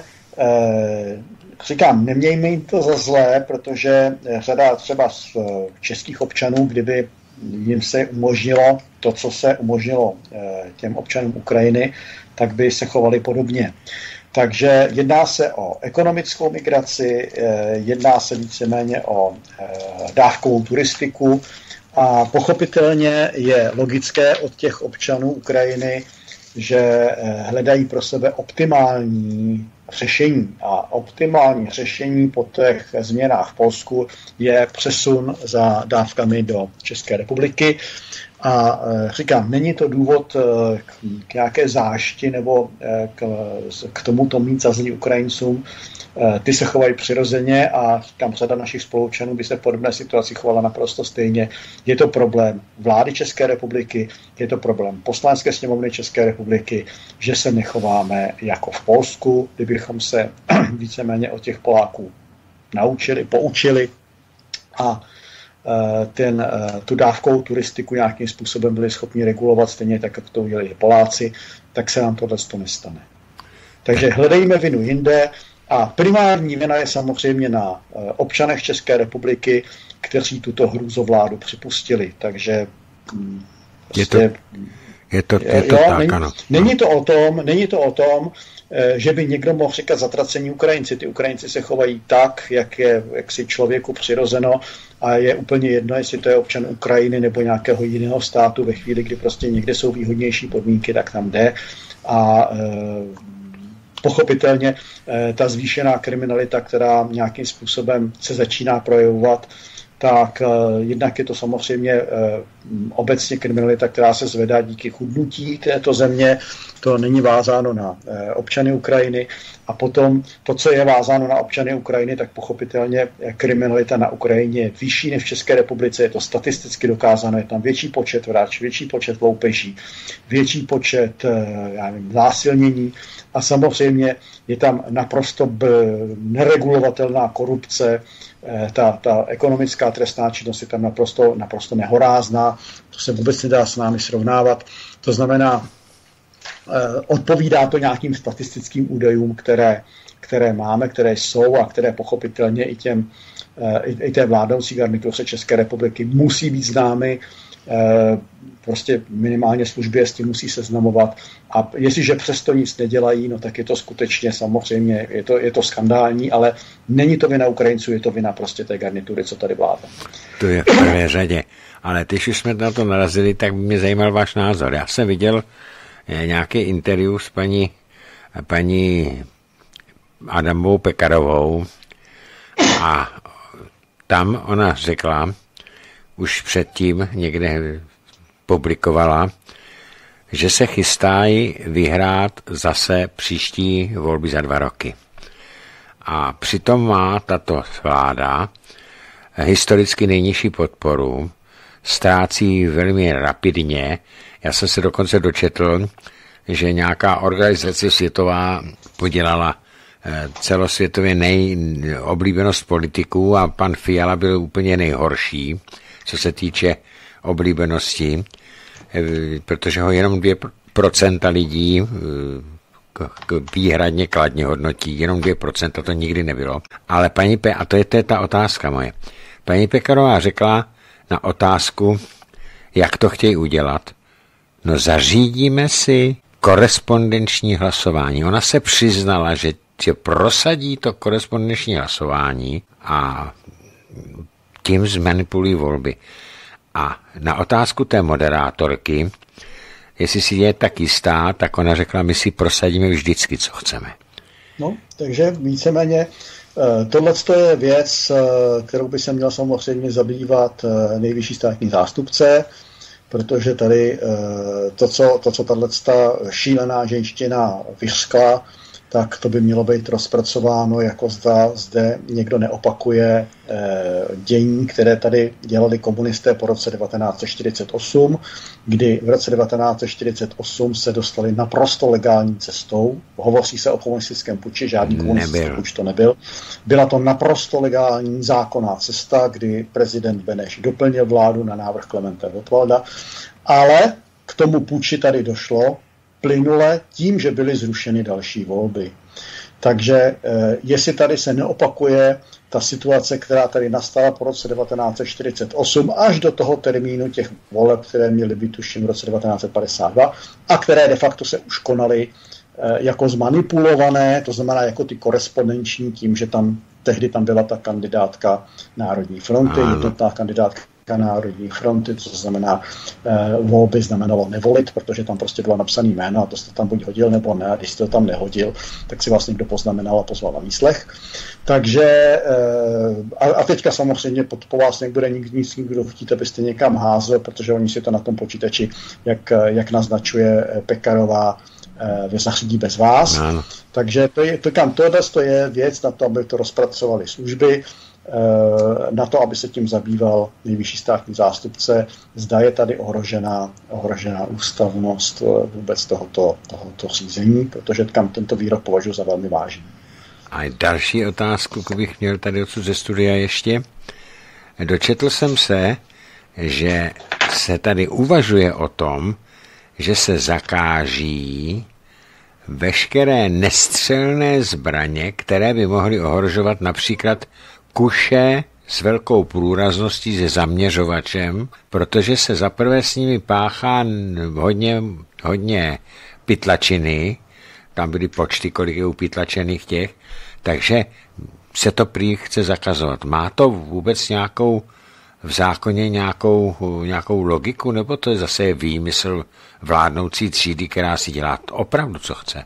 říkám, nemějme jim to za zlé, protože řada třeba z českých občanů, kdyby jim se umožnilo to, co se umožnilo těm občanům Ukrajiny, tak by se chovali podobně. Takže jedná se o ekonomickou migraci, jedná se víceméně o dávkovou turistiku a pochopitelně je logické od těch občanů Ukrajiny, že hledají pro sebe optimální řešení. A optimální řešení po těch změnách v Polsku je přesun za dávkami do České republiky. A říkám, není to důvod k nějaké zášti nebo k, k tomuto mít za zlý Ukrajincům. Ty se chovají přirozeně a tam řada našich spoluobčanů by se v podobné situaci chovala naprosto stejně. Je to problém vlády České republiky, je to problém Poslanecké sněmovny České republiky, že se nechováme jako v Polsku, kdybychom se víceméně od těch Poláků naučili, poučili a ten, tu dávkovou turistiku nějakým způsobem byli schopni regulovat, stejně tak, jak to udělali Poláci, tak se nám tohle nestane. Takže hledejme vinu jinde a primární vina je samozřejmě na občanech České republiky, kteří tuto hrůzovládu připustili. Takže je to, je to, je to jo, tak, není, ano. Není to o tom, není to o tom, že by někdo mohl říkat zatracení Ukrajinci. Ty Ukrajinci se chovají tak, jak je jak si člověku přirozeno a je úplně jedno, jestli to je občan Ukrajiny nebo nějakého jiného státu. Ve chvíli, kdy prostě někde jsou výhodnější podmínky, tak tam jde. A e, pochopitelně e, ta zvýšená kriminalita, která nějakým způsobem se začíná projevovat, tak eh, jednak je to samozřejmě eh, obecně kriminalita, která se zvedá díky chudnutí této země, to není vázáno na eh, občany Ukrajiny a potom to, co je vázáno na občany Ukrajiny, tak pochopitelně kriminalita na Ukrajině je vyšší než v České republice, je to statisticky dokázáno, je tam větší počet vražd, větší počet loupeží, větší počet eh, já nevím, násilnění a samozřejmě je tam naprosto b- neregulovatelná korupce, ta, ta ekonomická trestná činnost je tam naprosto, naprosto nehorázná, to se vůbec nedá s námi srovnávat. To znamená, odpovídá to nějakým statistickým údajům, které, které máme, které jsou a které pochopitelně i, těm, i, i té vládnoucí garnituře České republiky musí být známy. Prostě minimálně služby s tím musí seznamovat. A jestliže přesto nic nedělají, no tak je to skutečně samozřejmě, je to, je to skandální, ale není to vina Ukrajinců, je to vina prostě té garnitury, co tady vládne. To je v prvé řadě. Ale když už jsme na to narazili, tak mě zajímal váš názor. Já jsem viděl nějaké interview s paní, paní Adamovou Pekarovou a tam ona řekla, už předtím někde publikovala, že se chystají vyhrát zase příští volby za dva roky. A přitom má tato vláda historicky nejnižší podporu, ztrácí velmi rapidně. Já jsem se dokonce dočetl, že nějaká organizace světová podělala celosvětově nejoblíbenost politiků a pan Fiala byl úplně nejhorší, co se týče oblíbenosti, protože ho jenom dvě procenta lidí výhradně kladně hodnotí, jenom dvě procenta to nikdy nebylo. Ale paní Pe, a to je, to je ta otázka moje, paní Pekarová řekla na otázku, jak to chtějí udělat, no zařídíme si korespondenční hlasování. Ona se přiznala, že, že prosadí to korespondenční hlasování a tím zmanipulují volby. A na otázku té moderátorky, jestli si je tak jistá, tak ona řekla, my si prosadíme vždycky, co chceme. No, takže víceméně tohle je věc, kterou by se měl samozřejmě zabývat nejvyšší státní zástupce, protože tady to, co, to, co tato šílená ženština vyřkla, tak to by mělo být rozpracováno, jako zda zde někdo neopakuje eh, dění, které tady dělali komunisté po roce devatenáct set čtyřicet osm, kdy v roce devatenáct set čtyřicet osm se dostali naprosto legální cestou. Hovoří se o komunistickém puči, žádný komunistický puč to nebyl. Byla to naprosto legální zákonná cesta, kdy prezident Beneš doplnil vládu na návrh Klementa Gottwalda, ale k tomu puči tady došlo plynule tím, že byly zrušeny další volby. Takže eh, jestli tady se neopakuje ta situace, která tady nastala po roce devatenáct set čtyřicet osm až do toho termínu těch voleb, které měly být tuším v roce devatenáct set padesát dva a které de facto se už konaly eh, jako zmanipulované, to znamená jako ty korespondenční tím, že tam tehdy tam byla ta kandidátka Národní fronty, jednotná kandidátka Národní fronty, co znamená eh, volby znamenalo nevolit, protože tam prostě bylo napsané jméno a to se tam buď hodil nebo ne, a když se to tam nehodil, tak si vlastně kdo poznamenal a pozval na výslech. Takže eh, a, a teďka samozřejmě pod, po vás někdo je nic, kdo chtíte, abyste někam házel, protože oni si to na tom počítači, jak, jak naznačuje Pekarová, eh, zařídí bez vás. No. Takže to je, to, kam, tohle to je věc na to, aby to rozpracovali služby, na to, aby se tím zabýval nejvyšší státní zástupce, zda je tady ohrožená, ohrožená ústavnost vůbec tohoto, tohoto řízení, protože kam tento výrok považuji za velmi vážný. A další otázku, bych měl tady odsud ze studia ještě. Dočetl jsem se, že se tady uvažuje o tom, že se zakáží veškeré nestřelné zbraně, které by mohly ohrožovat například kuše s velkou průrazností se zaměřovačem, protože se zaprvé s nimi páchá hodně, hodně pytlačiny, tam byly počty, kolik je upytlačených těch, takže se to prý chce zakazovat. Má to vůbec nějakou v zákoně nějakou, nějakou logiku, nebo to je zase výmysl vládnoucí třídy, která si dělá opravdu, co chce?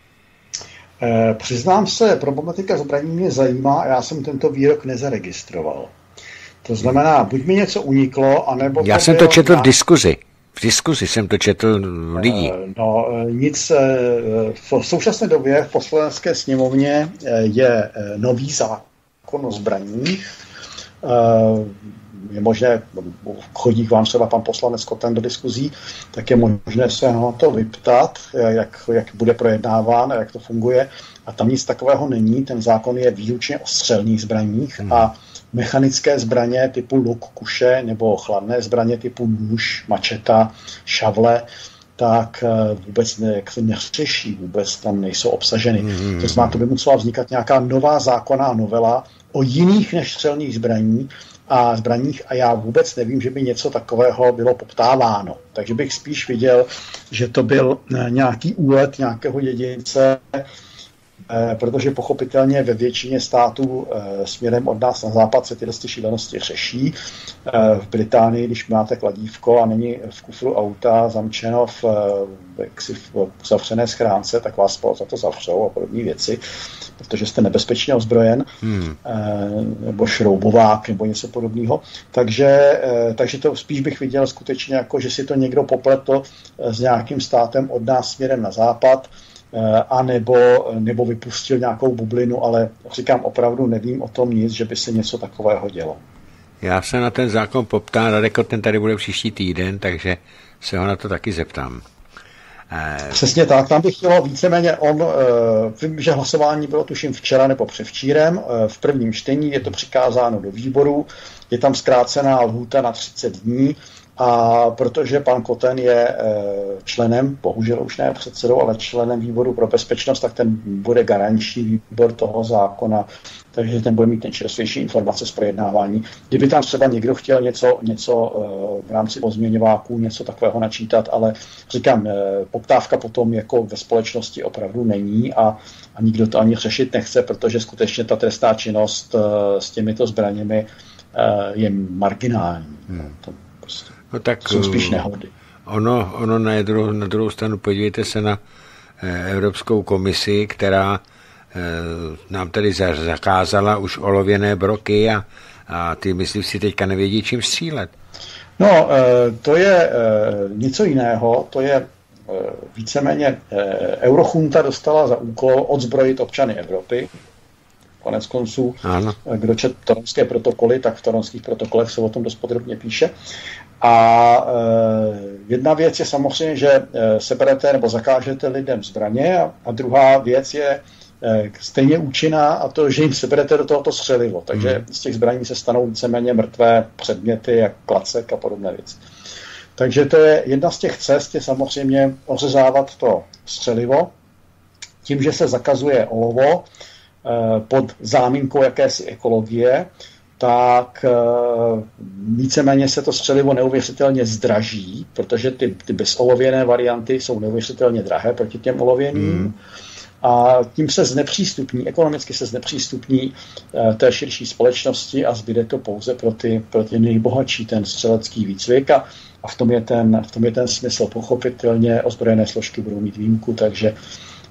E, přiznám se, problematika zbraní mě zajímá a já jsem tento výrok nezaregistroval. To znamená, buď mi něco uniklo, anebo... Já jsem to četl v diskuzi. V diskuzi jsem to četl lidí. E, no, nic. V současné době v Poslanecké sněmovně je nový zákon o zbraních. Je možné, chodí k vám třeba pan poslanec Koten do diskuzí, tak je možné se na to vyptat, jak, jak bude projednáván a jak to funguje. A tam nic takového není. Ten zákon je výlučně o střelných zbraních hmm. a mechanické zbraně typu luk, kuše nebo chladné zbraně typu nůž, mačeta, šavle, tak vůbec ne, jak se neřeší, vůbec tam nejsou obsaženy. Mm. To znamená, to by musela vznikat nějaká nová zákonná novela o jiných než střelných zbraní a zbraních a já vůbec nevím, že by něco takového bylo poptáváno. Takže bych spíš viděl, že to byl nějaký úlet nějakého jedince, protože pochopitelně ve většině států směrem od nás na západ se tyhle šílenosti řeší. V Británii, když máte kladívko a není v kufru auta zamčeno v, jaksi v zavřené schránce, tak vás za to zavřou a podobné věci, protože jste nebezpečně ozbrojen, hmm. nebo šroubovák, nebo něco podobného. Takže, takže to spíš bych viděl skutečně jako, že si to někdo popletl s nějakým státem od nás směrem na západ, a nebo, nebo vypustil nějakou bublinu, ale říkám, opravdu nevím o tom nic, že by se něco takového dělo. Já se na ten zákon poptám, Radeko, ten tady bude příští týden, takže se ho na to taky zeptám. Přesně tak, tam bych chtělo víceméně on, vím, že hlasování bylo tuším včera nebo převčírem, v prvním čtení je to přikázáno do výboru, je tam zkrácená lhůta na třicet dní, a protože pan Koten je členem, bohužel už ne předsedou, ale členem výboru pro bezpečnost, tak ten bude garanční výbor toho zákona, takže ten bude mít nejčerstvější informace z projednávání. Kdyby tam třeba někdo chtěl něco, něco v rámci pozměňováků, něco takového načítat, ale říkám, poptávka potom jako ve společnosti opravdu není a, a nikdo to ani řešit nechce, protože skutečně ta trestná činnost s těmito zbraněmi je marginální. Hmm. To prostě no tak, jsou spíš nehody. Ono, ono na, druhou, na druhou stranu podívejte se na eh, Evropskou komisi, která eh, nám tady zakázala už olověné broky a, a ty myslivci teďka nevědí, čím střílet. No, eh, to je eh, něco jiného, to je eh, víceméně eh, Eurochunta dostala za úkol odzbrojit občany Evropy. Konec konců, ano. Kdo čet toronské protokoly, tak v toronských protokolech se o tom dost podrobně píše. A e, jedna věc je samozřejmě, že e, seberete nebo zakážete lidem zbraně a, a druhá věc je e, stejně účinná a to, že jim seberete do tohoto střelivo. Takže hmm. z těch zbraní se stanou víceméně mrtvé předměty, jak klacek a podobné věci. Takže to je jedna z těch cest, je samozřejmě ořezávat to střelivo tím, že se zakazuje olovo pod záminkou jakési ekologie, tak víceméně se to střelivo neuvěřitelně zdraží, protože ty, ty bezolověné varianty jsou neuvěřitelně drahé proti těm olověným. Hmm. A tím se znepřístupní, ekonomicky se znepřístupní té širší společnosti a zbyde to pouze pro ty, pro ty nejbohatší ten střelecký výcvik a, a v tom je ten, v tom je ten smysl. Pochopitelně ozbrojené složky budou mít výjimku, takže e,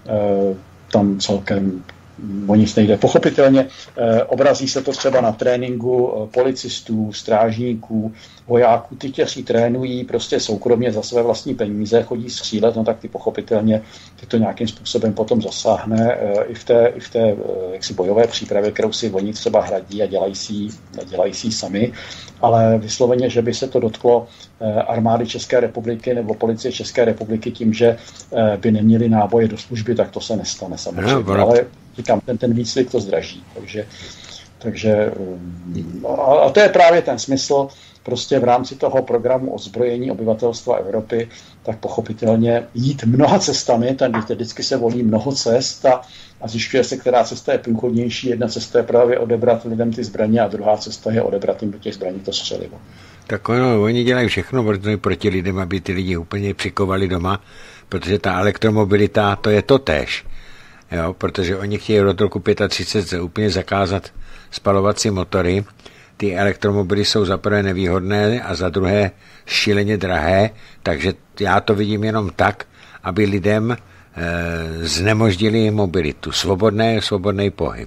tam celkem o nic nejde. Pochopitelně eh, obrazí se to třeba na tréninku eh, policistů, strážníků, vojáků, ty, kteří trénují prostě soukromně za své vlastní peníze, chodí střílet, no tak ty pochopitelně ty to nějakým způsobem potom zasáhne eh, i v té, i v té eh, jaksi bojové přípravě, kterou si oni třeba hradí a dělají si, dělají si sami, ale vysloveně, že by se to dotklo eh, armády České republiky nebo policie České republiky tím, že eh, by neměli náboje do služby, tak to se nestane samozřejmě. No, ale říkám, ten, ten výcvik to zdraží. Takže, takže a to je právě ten smysl, prostě v rámci toho programu odzbrojení obyvatelstva Evropy, tak pochopitelně jít mnoha cestami, tady vždycky se volí mnoho cest a, a zjišťuje se, která cesta je průchodnější. Jedna cesta je právě odebrat lidem ty zbraně a druhá cesta je odebrat jim do těch zbraní to střelivo. Tak ono, oni dělají všechno proti lidem, aby ty lidi úplně přikovali doma, protože ta elektromobilita, to je to též. Jo, protože oni chtějí od roku třicet pět úplně zakázat spalovací motory. Ty elektromobily jsou za prvé nevýhodné a za druhé šíleně drahé, takže já to vidím jenom tak, aby lidem e, znemožnili mobilitu, svobodné, svobodný pohyb.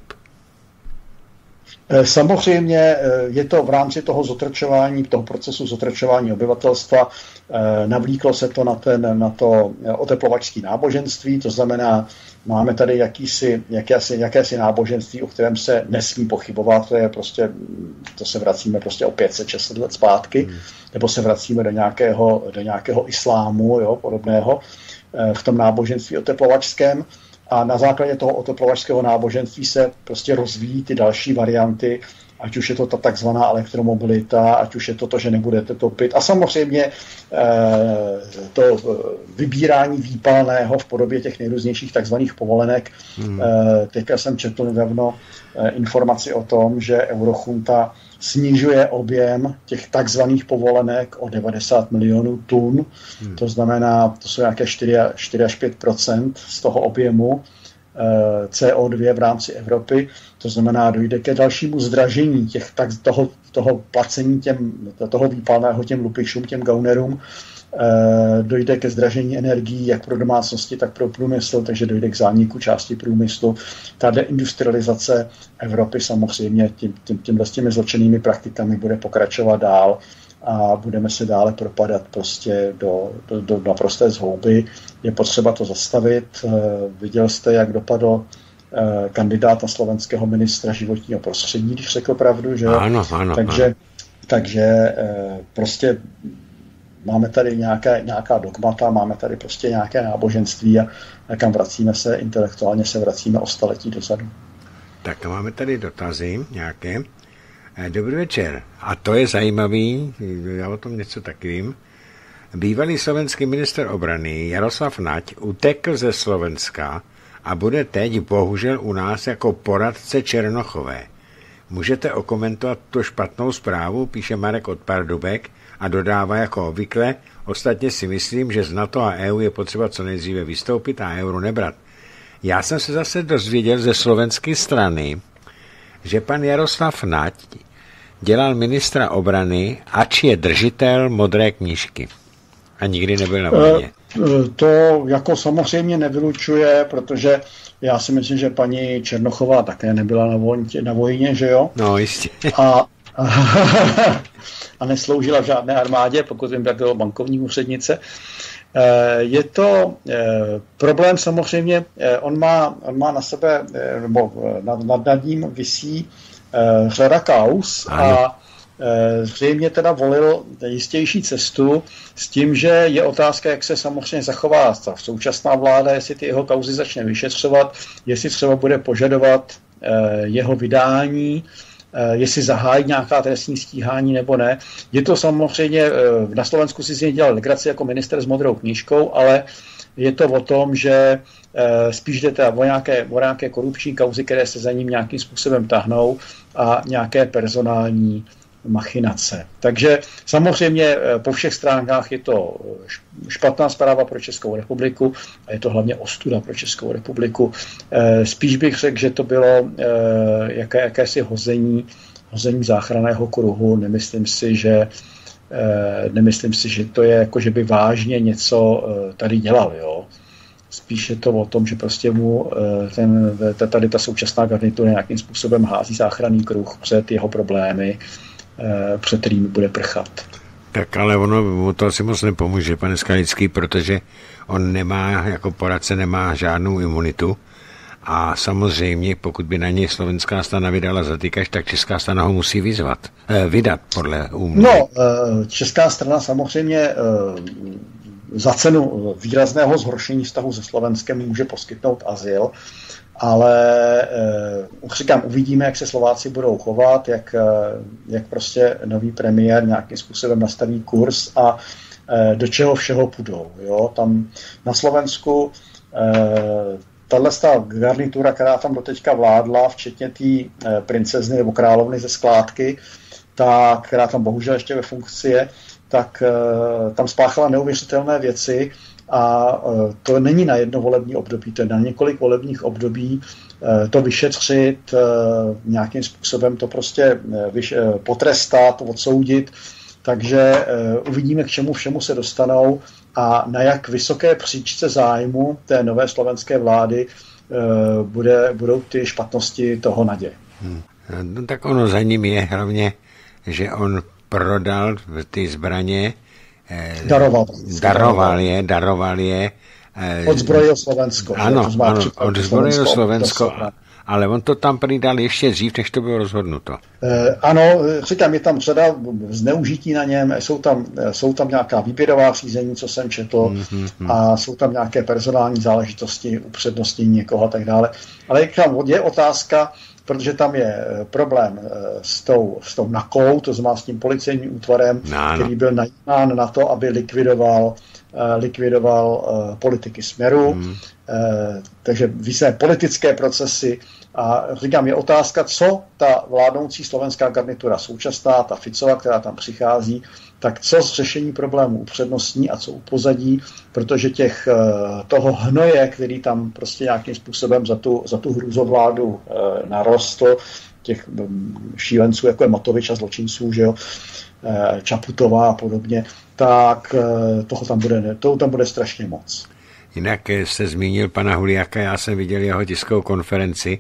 Samozřejmě je to v rámci toho zotročování, toho procesu zotročování obyvatelstva, navlíklo se to na, ten, na to oteplovačské náboženství, to znamená, máme tady jakýsi, jakési, jakési náboženství, o kterém se nesmí pochybovat, to je prostě, to se vracíme prostě o pět set šest set let zpátky, hmm. nebo se vracíme do nějakého, do nějakého islámu, jo, podobného, v tom náboženství oteplovačském. A na základě toho oteplovačského náboženství se prostě rozvíjí ty další varianty ať už je to ta takzvaná elektromobilita, ať už je to to, že nebudete topit. A samozřejmě to vybírání výpalného v podobě těch nejrůznějších takzvaných povolenek. Hmm. Teďka jsem četl nedávno informaci o tom, že Eurochunta snižuje objem těch takzvaných povolenek o devadesát milionů tun. Hmm. To znamená, to jsou nějaké čtyři až pět procent z toho objemu C O dva v rámci Evropy. To znamená, dojde ke dalšímu zdražení těch, tak, toho, toho placení těm, toho výpalného těm lupičům, těm gaunerům. E, dojde ke zdražení energií jak pro domácnosti, tak pro průmysl, takže dojde k zániku části průmyslu. Ta deindustrializace Evropy samozřejmě tím, tím, tímhle s těmi zločinnými praktikami bude pokračovat dál a budeme se dále propadat prostě do, do, do naprosté zhouby. Je potřeba to zastavit. E, viděl jste, jak dopadl e, kandidát na slovenského ministra životního prostředí, když řekl pravdu, že jo? Ano, ano, takže, ano. takže e, prostě máme tady nějaké, nějaká dogmata, máme tady prostě nějaké náboženství a, a kam vracíme se, intelektuálně se vracíme o staletí dozadu. Tak máme tady dotazy nějaké. Dobrý večer. A to je zajímavý, já o tom něco taky vím. Bývalý slovenský ministr obrany Jaroslav Nať utekl ze Slovenska a bude teď bohužel u nás jako poradce Černochové. Můžete okomentovat tu špatnou zprávu, píše Marek od Pardubek a dodává jako obvykle, ostatně si myslím, že z NATO a E U je potřeba co nejdříve vystoupit a euro nebrat. Já jsem se zase dozvěděl ze slovenské strany, že pan Jaroslav Nať dělal ministra obrany, ač je držitel modré knížky. A nikdy nebyl na vojně. To jako samozřejmě nevylučuje, protože já si myslím, že paní Černochová také nebyla na vojně, na vojně, že jo? No, jistě. A, a nesloužila v žádné armádě, pokud vím, tak bylo bankovní úřednice. Je to problém samozřejmě, on má, on má na sebe, nebo nad, nad ním visí řada kauz a zřejmě teda volil jistější cestu s tím, že je otázka, jak se samozřejmě zachová ta současná vláda, jestli ty jeho kauzy začne vyšetřovat, jestli třeba bude požadovat jeho vydání, jestli zahájí nějaká trestní stíhání nebo ne. Je to samozřejmě, na Slovensku si z něj dělal legraci jako minister s modrou knížkou, ale je to o tom, že spíš jde o nějaké, o nějaké korupční kauzy, které se za ním nějakým způsobem tahnou a nějaké personální machinace. Takže samozřejmě po všech stránkách je to špatná zpráva pro Českou republiku a je to hlavně ostuda pro Českou republiku. Spíš bych řekl, že to bylo jaké, jakési hození, hození záchranného kruhu. Nemyslím si, že nemyslím si, že to je jako, že by vážně něco tady dělal, jo. Spíš je to o tom, že prostě mu ten, tady ta současná garnitura nějakým způsobem hází záchranný kruh před jeho problémy, před kterými bude prchat. Tak ale ono to asi moc nepomůže, pane Skalický, protože on nemá, jako poradce nemá žádnou imunitu a samozřejmě, pokud by na něj slovenská strana vydala zatýkač, tak česká strana ho musí vyzvat, eh, vydat podle úmluvy. No, česká strana samozřejmě za cenu výrazného zhoršení vztahu se Slovenskem může poskytnout azyl, ale eh, říkám, uvidíme, jak se Slováci budou chovat, jak, jak prostě nový premiér nějakým způsobem nastaví kurz a eh, do čeho všeho půjdou. Jo? Tam na Slovensku eh, tato garnitura, která tam doteďka vládla, včetně té eh, princezny nebo královny ze skládky, ta, která tam bohužel ještě ve funkci je, tak eh, tam spáchala neuvěřitelné věci. A to není na jedno volební období, to je na několik volebních období to vyšetřit, nějakým způsobem to prostě potrestat, odsoudit. Takže uvidíme, k čemu všemu se dostanou a na jak vysoké příčce zájmu té nové slovenské vlády bude, budou ty špatnosti toho Nadě. Hmm. No, tak ono za ním je hlavně, že on prodal ty zbraně, Daroval. Daroval je, daroval je. Odzbrojil Slovensko. Ano, ano odzbrojil Slovensko, ale on to tam přidal ještě dřív, než to bylo rozhodnuto. Eh, ano, říkám, je tam řada zneužití na něm, jsou tam, jsou tam nějaká výběrová řízení, co jsem četl, mm-hmm. a jsou tam nějaké personální záležitosti, upřednostnění někoho a tak dále. Ale je otázka, protože tam je problém s tou, s tou nakou, to znamená s tím policejním útvarem, no, který byl najímán na to, aby likvidoval, likvidoval politiky Smeru. Hmm. Takže více politické procesy. A říkám, je otázka, co ta vládnoucí slovenská garnitura současná, ta Ficova, která tam přichází, tak co z řešení problémů upřednostní a co upozadí, protože těch, toho hnoje, který tam prostě nějakým způsobem za tu, za tu hrůzovládu narostl, těch šílenců, jako je Matovič a zločinců, že jo, Čaputová a podobně, tak toho tam bude, toho tam bude strašně moc. Jinak jste zmínil pana Huliaka, já jsem viděl jeho tiskovou konferenci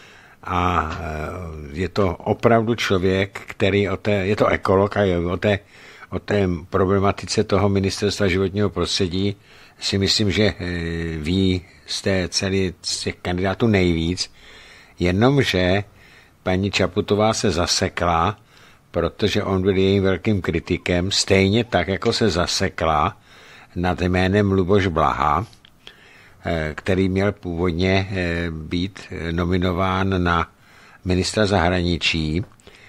a je to opravdu člověk, který o té, je to ekolog a je o té, o té problematice toho ministerstva životního prostředí si myslím, že ví z té celé z těch kandidátů nejvíc, jenomže paní Čaputová se zasekla, protože on byl jejím velkým kritikem, stejně tak, jako se zasekla nad jménem Luboš Blaha, který měl původně být nominován na ministra zahraničí.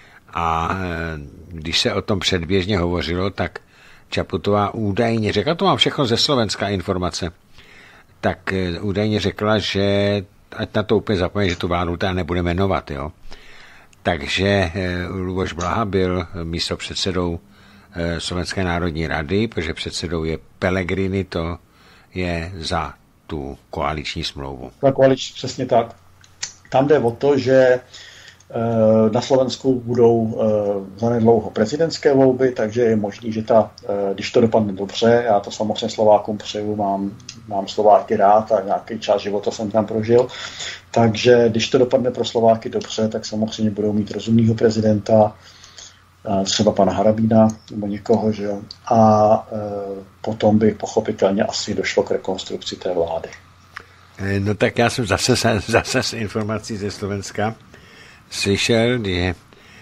A když se o tom předběžně hovořilo, tak Čaputová údajně řekla, to mám všechno ze Slovenska informace, tak údajně řekla, že ať na to úplně zapomene, že tu vládu teda nebude jmenovat. Jo. Takže Luboš Blaha byl místopředsedou Slovenské národní rady, protože předsedou je Pellegrini, to je za tu koaliční smlouvu. Ta koaliční, přesně tak. Tam jde o to, že na Slovensku budou zanedlouho prezidentské volby, takže je možný, že ta, když to dopadne dobře, já to samozřejmě Slovákům přeju, mám, mám Slováky rád a nějaký čas života jsem tam prožil, takže když to dopadne pro Slováky dobře, tak samozřejmě budou mít rozumného prezidenta, třeba pana Harabína nebo někoho, že jo. A e, potom by pochopitelně asi došlo k rekonstrukci té vlády. No tak já jsem zase, zase z informací ze Slovenska slyšel, kdy e,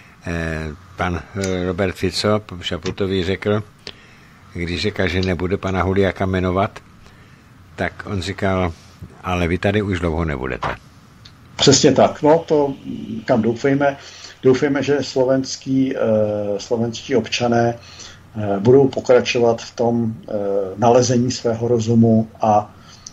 pan Robert Fico Čaputovi řekl, když řekl, že nebude pana Huliaka jmenovat, tak on říkal, ale vy tady už dlouho nebudete. Přesně tak, no to kam doufejme. Doufejme, že slovenský, slovenský občané budou pokračovat v tom nalezení svého rozumu a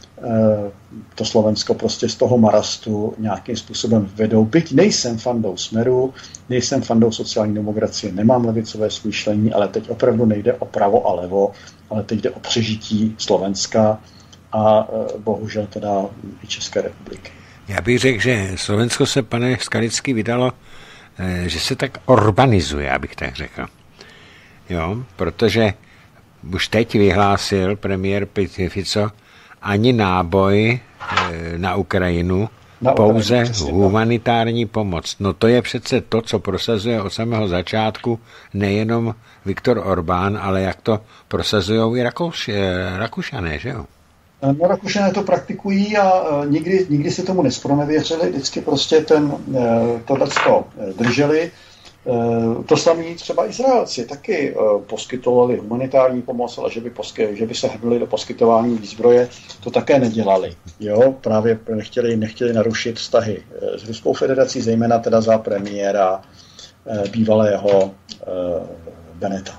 to Slovensko prostě z toho marastu nějakým způsobem vedou. Byť nejsem fandou Smeru, nejsem fandou sociální demokracie, nemám levicové smýšlení, ale teď opravdu nejde o pravo a levo, ale teď jde o přežití Slovenska a bohužel teda i České republiky. Já bych řekl, že Slovensko se, pane Skalický, vydalo, že se tak urbanizuje, abych tak řekl. Jo, protože už teď vyhlásil premiér Fico ani náboj na Ukrajinu, na pouze Ukrajinu, humanitární pomoc. No to je přece to, co prosazuje od samého začátku nejenom Viktor Orbán, ale jak to prosazují i Rakouš, Rakušané, že jo? No, Rakušané to praktikují a nikdy, nikdy se tomu nespronevěřili, vždycky prostě ten, tohleto drželi. To samé třeba Izraelci taky poskytovali humanitární pomoc, ale že by, posky, že by se hrnuli do poskytování výzbroje, to také nedělali. Jo, právě nechtěli, nechtěli narušit vztahy s Ruskou federací, zejména teda za premiéra bývalého Beneta.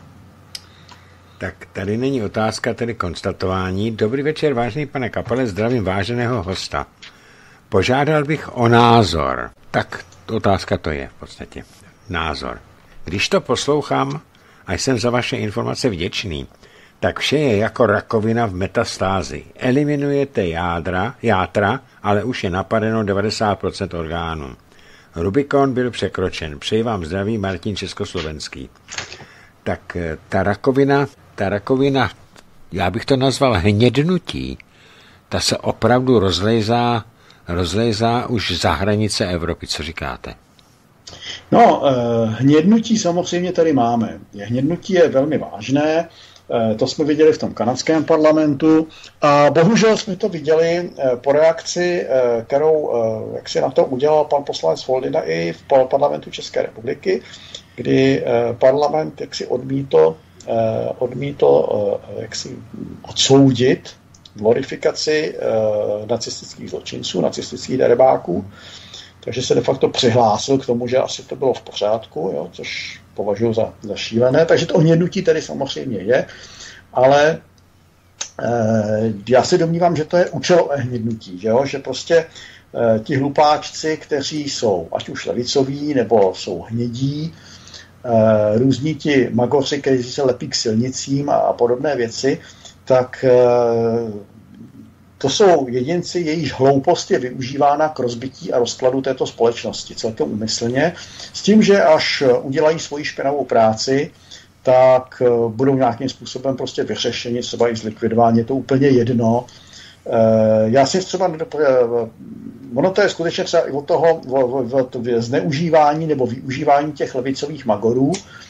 Tak tady není otázka, tedy konstatování. Dobrý večer, vážený pane Kapale, zdravím váženého hosta. Požádal bych o názor. Tak otázka to je v podstatě. Názor. Když to poslouchám a jsem za vaše informace vděčný, tak vše je jako rakovina v metastázi. Eliminujete jádra, játra, ale už je napadeno devadesát procent orgánů. Rubikon byl překročen. Přeji vám zdraví, Martin Československý. Tak ta rakovina, ta rakovina, já bych to nazval hnědnutí, ta se opravdu rozlézá, rozlézá už za hranice Evropy. Co říkáte? No, hnědnutí samozřejmě tady máme. Hnědnutí je velmi vážné, to jsme viděli v tom kanadském parlamentu a bohužel jsme to viděli po reakci, kterou jak si na to udělal pan poslanec Foldyna i v parlamentu České republiky, kdy parlament jaksi odmítl, odmítl jaksi odsoudit glorifikaci nacistických zločinců, nacistických darebáků. takže se de facto přihlásil k tomu, že asi to bylo v pořádku, jo, což považuji za, za šílené. Takže to ohnědnutí tady samozřejmě je, ale eh, já si domnívám, že to je účelové hnědnutí, že, jo, že prostě eh, ti hlupáčci, kteří jsou ať už levicoví, nebo jsou hnědí, eh, různí ti magoři, kteří se lepí k silnicím a, a podobné věci, tak eh, to jsou jedinci, jejíž hloupost je využívána k rozbití a rozkladu této společnosti celkem úmyslně, s tím, že až udělají svoji špinavou práci, tak budou nějakým způsobem prostě vyřešeni, třeba i zlikvidováni, je to úplně jedno. Já si třeba, ono to je skutečně třeba i od toho od zneužívání nebo využívání těch levicových magorů,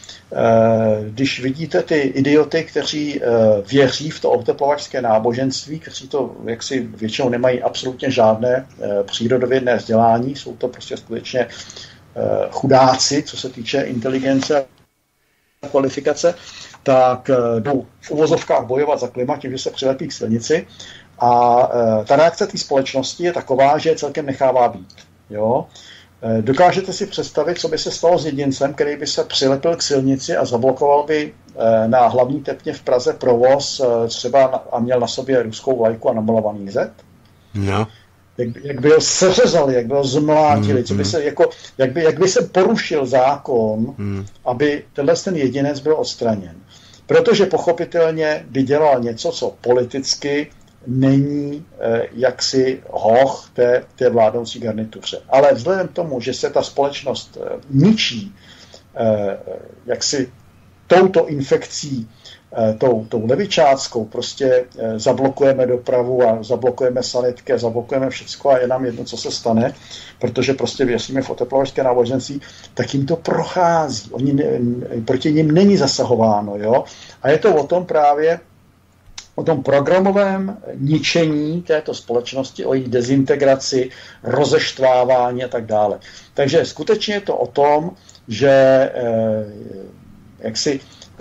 když vidíte ty idioty, kteří věří v to oteplovačské náboženství, kteří to jaksi většinou nemají absolutně žádné přírodovědné vzdělání, jsou to prostě skutečně chudáci, co se týče inteligence a kvalifikace, tak jdou v uvozovkách bojovat za klima tím, že se přilepí k silnici. A ta reakce té společnosti je taková, že je celkem nechává být. Jo? Dokážete si představit, co by se stalo s jedincem, který by se přilepil k silnici a zablokoval by na hlavní tepně v Praze provoz třeba a měl na sobě ruskou vlajku a namalovaný zet? No. Jak, jak by ho seřezali, jak by ho zmlátili, mm, co by se, jako, jak, by, jak by se porušil zákon, mm. aby tenhle ten jedinec byl odstraněn. Protože pochopitelně by dělal něco, co politicky není eh, jaksi hoch té, té vládnoucí garnituře. Ale vzhledem k tomu, že se ta společnost eh, ničí eh, jaksi touto infekcí, eh, tou, tou levičáckou, prostě eh, zablokujeme dopravu a zablokujeme sanitky a zablokujeme všecko a je nám jedno, co se stane, protože prostě věříme v oteplovačské náboženství, tak jim to prochází. Oni ne, proti nim není zasahováno. Jo? A je to o tom právě, o tom programovém ničení této společnosti, o její dezintegraci, rozeštvávání a tak dále. Takže skutečně je to o tom, že eh, jaksi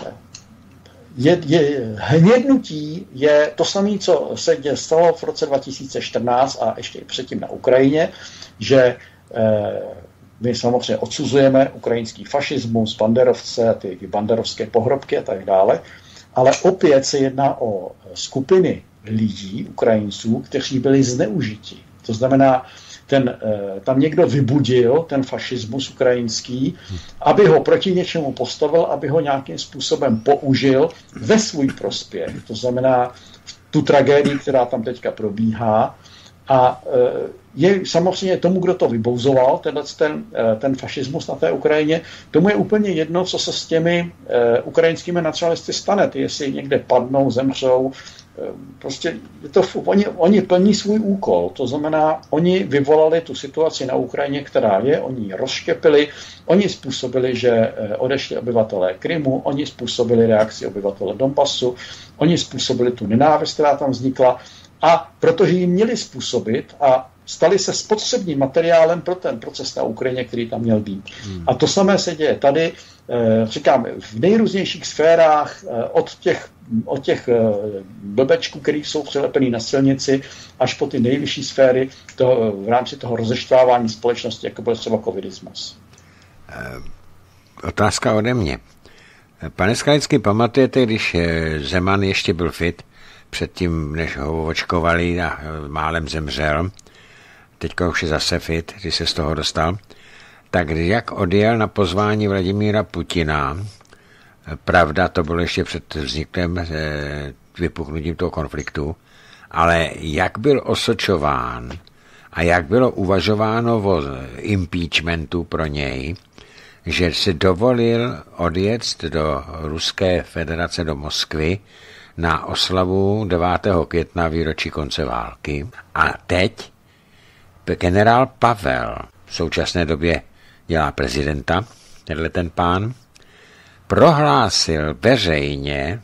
je, je, hnědnutí je to samé, co se stalo v roce dva tisíce čtrnáct a ještě i předtím na Ukrajině, že eh, my samozřejmě odsuzujeme ukrajinský fašismus, banderovce, ty banderovské pohrobky a tak dále, ale opět se jedná o skupiny lidí, Ukrajinců, kteří byli zneužiti. To znamená, ten, tam někdo vybudil ten fašismus ukrajinský, aby ho proti něčemu postavil, aby ho nějakým způsobem použil ve svůj prospěch. To znamená tu tragédii, která tam teďka probíhá. A je samozřejmě tomu, kdo to vybouzoval, tenhle ten, ten fašismus na té Ukrajině, tomu je úplně jedno, co se s těmi ukrajinskými nacionalisty stane. Ty jestli někde padnou, zemřou, prostě je to, oni, oni plní svůj úkol. To znamená, oni vyvolali tu situaci na Ukrajině, která je, oni ji rozštěpili, oni způsobili, že odešli obyvatelé Krymu, oni způsobili reakci obyvatele Donbasu, oni způsobili tu nenávist, která tam vznikla. A protože jim měli způsobit a stali se spotřebním materiálem pro ten proces na Ukrajině, který tam měl být. Hmm. A to samé se děje tady, říkám, v nejrůznějších sférách, od těch, od těch blbečků, který jsou přilepený na silnici, až po ty nejvyšší sféry toho, v rámci toho rozeštvávání společnosti, jako byl třeba covidismus. Otázka ode mě. Pane Skalický, pamatujete, když Zeman ještě byl fit, předtím, než ho očkovali a málem zemřel, teďka už je zase fit, když se z toho dostal, tak jak odjel na pozvání Vladimíra Putina, pravda, to bylo ještě před vznikem, vypuknutím toho konfliktu, ale jak byl osočován a jak bylo uvažováno o impeachmentu pro něj, že si dovolil odjet do Ruské federace, do Moskvy, na oslavu devátého května výročí konce války. A teď generál Pavel, v současné době dělá prezidenta, tenhle ten pán, prohlásil veřejně,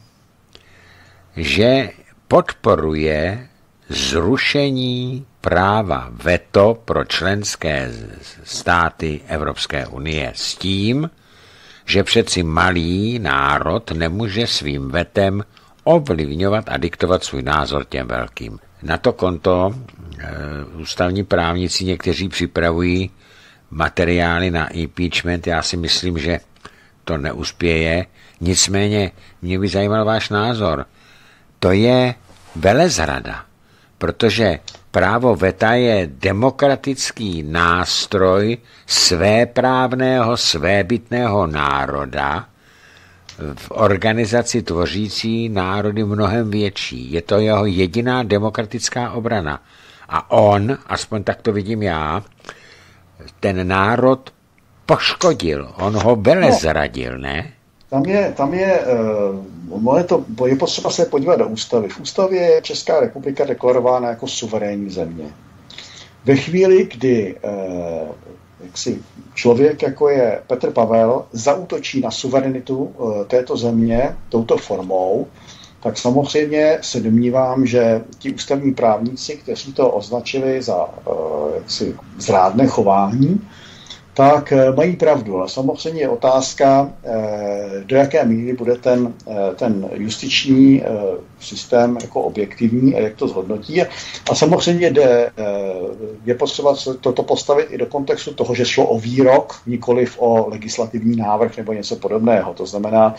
že podporuje zrušení práva veto pro členské státy Evropské unie s tím, že přeci malý národ nemůže svým vetem ovlivňovat a diktovat svůj názor těm velkým. Na to konto e, ústavní právníci někteří připravují materiály na impeachment. Já si myslím, že to neuspěje. Nicméně mě by zajímal váš názor. To je velezrada, protože právo veta je demokratický nástroj svéprávného, svébytného národa v organizaci tvořící národy mnohem větší. Je to jeho jediná demokratická obrana. A on, aspoň tak to vidím já, ten národ poškodil. On ho velezradil, ne? Tam je, tam je, uh, je, to, je potřeba se podívat do ústavy. V ústavě je Česká republika deklarována jako suverénní země. Ve chvíli, kdy uh, jaksi člověk, jako je Petr Pavel, zaútočí na suverenitu uh, této země touto formou, tak samozřejmě se domnívám, že ti ústavní právníci, kteří to označili za uh, jaksi zrádné chování, tak mají pravdu. Ale samozřejmě je otázka, do jaké míry bude ten, ten justiční systém jako objektivní a jak to zhodnotí. A samozřejmě jde, je potřeba toto postavit i do kontextu toho, že šlo o výrok, nikoliv o legislativní návrh nebo něco podobného. To znamená,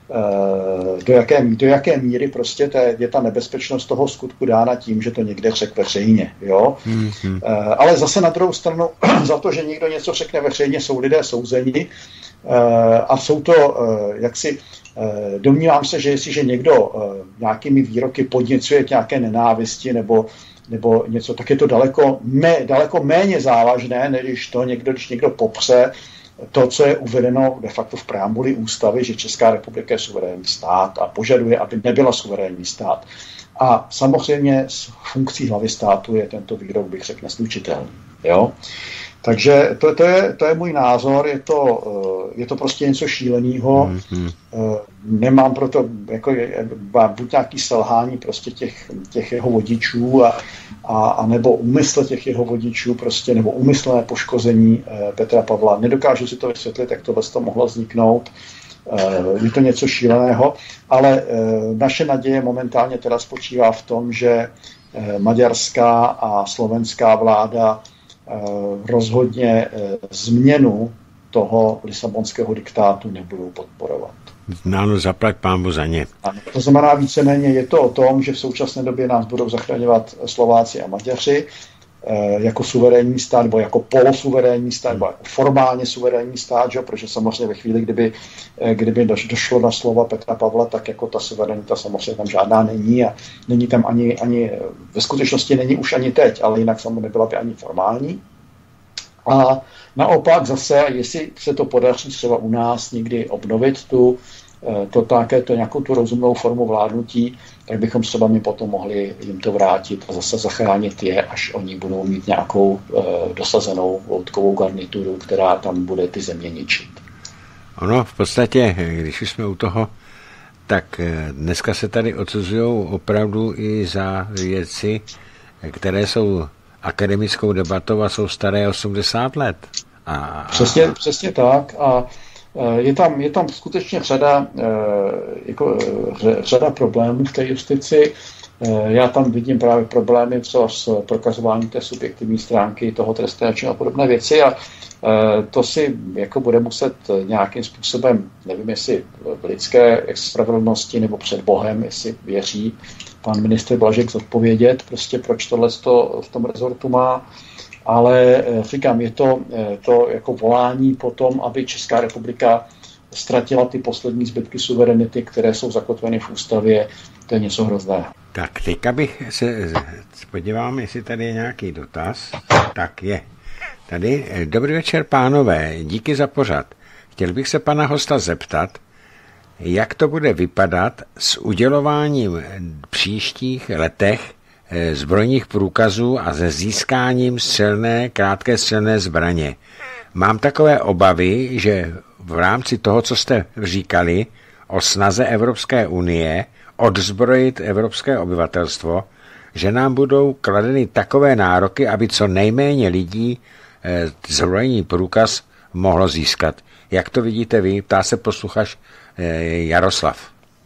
do jaké, do jaké míry prostě je ta nebezpečnost toho skutku dána tím, že to někde řekl veřejně. Jo? Mm-hmm. Ale zase na druhou stranu za to, že někdo něco řekne veřejně, jsou lidé souzeni a jsou to jaksi, domnívám se, že jestliže někdo nějakými výroky podněcuje k nějaké nenávisti nebo, nebo něco, tak je to daleko, mé, daleko méně závažné, než to někdo, když někdo popře to, co je uvedeno de facto v preambuli ústavy, že Česká republika je suverénní stát a požaduje, aby nebyla suverénní stát. A samozřejmě s funkcí hlavy státu je tento výrok, bych řekl, neslučitelný. Jo? Takže to, to, je, to je můj názor, je to, je to prostě něco šíleného. Mm-hmm. Nemám proto jako, buď nějaký selhání prostě těch, těch jeho vodičů a, a, a nebo úmysl těch jeho vodičů prostě, nebo úmyslné poškození Petra Pavla. Nedokážu si to vysvětlit, jak tohle to mohlo vzniknout. Je to něco šíleného, ale naše naděje momentálně teda spočívá v tom, že maďarská a slovenská vláda rozhodně změnu toho lisabonského diktátu nebudou podporovat. Ano, zaplať pánbu za ně. Ano, to znamená víceméně je to o tom, že v současné době nás budou zachraňovat Slováci a Maďaři jako suverénní stát, nebo jako polosuverénní stát, nebo jako formálně suverénní stát, že? Protože samozřejmě ve chvíli, kdyby, kdyby došlo na slova Petra Pavla, tak jako ta suverenita samozřejmě tam žádná není a není tam ani, ani ve skutečnosti není už ani teď, ale jinak samozřejmě nebyla by ani formální. A naopak zase, jestli se to podaří třeba u nás někdy obnovit tu to také to nějakou tu rozumnou formu vládnutí, tak bychom třeba my potom mohli jim to vrátit a zase zachránit je, až oni budou mít nějakou e, dosazenou loutkovou garnituru, která tam bude ty země ničit. Ono v podstatě, když už jsme u toho, tak dneska se tady odsuzují opravdu i za věci, které jsou akademickou debatou a jsou staré osmdesát let. A, a... Přesně, přesně tak a Je tam, je tam skutečně řada, jako, řada problémů v té justici. Já tam vidím právě problémy třeba s prokazováním té subjektivní stránky toho trestného činu a podobné věci a to si jako bude muset nějakým způsobem, nevím jestli v lidské spravedlnosti nebo před Bohem, jestli věří pan ministr Blažek zodpovědět, prostě proč tohle v tom rezortu má. Ale říkám, je to, to jako volání po tom, aby Česká republika ztratila ty poslední zbytky suverenity, které jsou zakotveny v ústavě, to je něco hrozného. Tak teďka bych se podívám, jestli tady je nějaký dotaz. Tak je. Tady. Dobrý večer, pánové, díky za pořad. Chtěl bych se pana hosta zeptat, jak to bude vypadat s udělováním příštích letech zbrojních průkazů a se získáním střelné, krátké střelné zbraně. Mám takové obavy, že v rámci toho, co jste říkali o snaze Evropské unie odzbrojit evropské obyvatelstvo, že nám budou kladeny takové nároky, aby co nejméně lidí eh, zbrojní průkaz mohlo získat. Jak to vidíte vy? Ptá se posluchač eh, Jaroslav.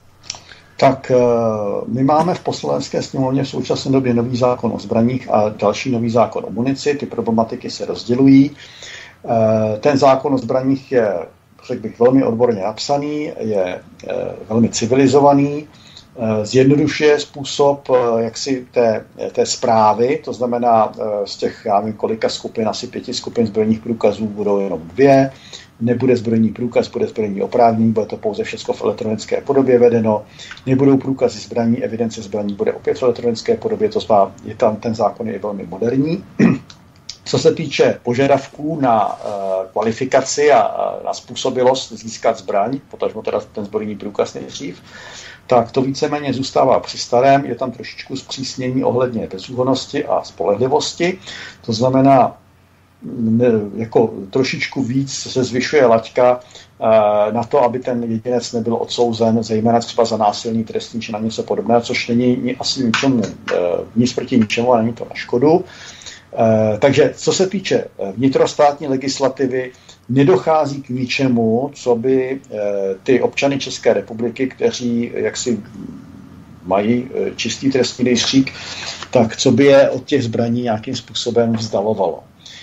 Tak my máme v Poslanecké sněmovně v současné době nový zákon o zbraních a další nový zákon o munici. Ty problematiky se rozdělují. Ten zákon o zbraních je, řekl bych, velmi odborně napsaný, je velmi civilizovaný, zjednodušuje způsob jaksi té, té správy, to znamená z těch, já nevím, kolika skupin, asi pěti skupin zbrojních průkazů budou jenom dvě, nebude zbrojní průkaz, bude zbrojní oprávnění, bude to pouze všechno v elektronické podobě vedeno, nebudou průkazy zbraní, evidence zbraní bude opět v elektronické podobě, to znamená, je tam, ten zákon je velmi moderní. Co se týče požadavků na uh, kvalifikaci a, a na způsobilost získat zbraň, potažmo teda ten zbrojní průkaz nejdřív, tak to víceméně zůstává při starém, je tam trošičku zpřísnění ohledně bezúhonnosti a spolehlivosti, to znamená, ne, jako trošičku víc se zvyšuje laťka uh, na to, aby ten jedinec nebyl odsouzen, zejména třeba za násilný trestný či na něco podobného, což není asi ničemu, uh, nic proti ničemu a není to na škodu. Uh, takže co se týče vnitrostátní legislativy, nedochází k ničemu, co by uh, ty občany České republiky, kteří jaksi mají uh, čistý trestní rejstřík, tak co by je od těch zbraní nějakým způsobem vzdalovalo.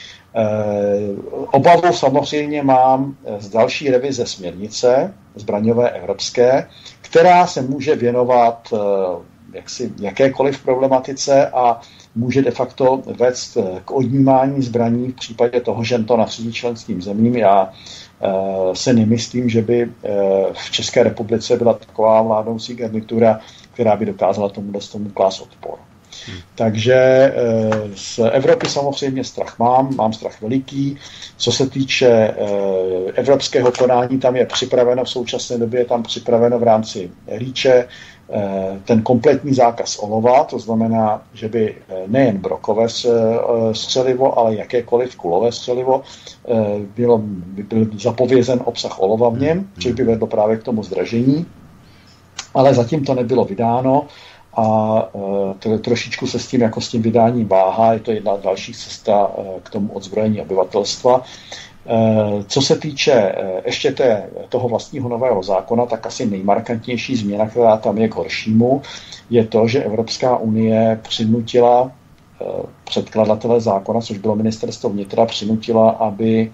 Uh, obavu samozřejmě mám z další revize směrnice zbraňové evropské, která se může věnovat uh, jaksi jakékoliv problematice a může de facto vést k odnímání zbraní v případě toho, že to nařídí členským zemím. Já uh, se nemyslím, že by uh, v České republice byla taková vládnoucí garnitura, která by dokázala tomu tomu klást odpor. Hmm. Takže uh, z Evropy samozřejmě strach mám, mám strach veliký. Co se týče uh, evropského konání, tam je připraveno v současné době, je tam připraveno v rámci REACHe ten kompletní zákaz olova, to znamená, že by nejen brokové střelivo, ale jakékoliv kulové střelivo bylo, by byl zapovězen obsah olova v něm, což by vedlo právě k tomu zdražení, ale zatím to nebylo vydáno a to, trošičku se s tím, jako s tím vydáním váhá, je to jedna další cesta k tomu odzbrojení obyvatelstva. Co se týče ještě té, toho vlastního nového zákona, tak asi nejmarkantnější změna, která tam je k horšímu, je to, že Evropská unie přinutila předkladatele zákona, což bylo ministerstvo vnitra, přinutila, aby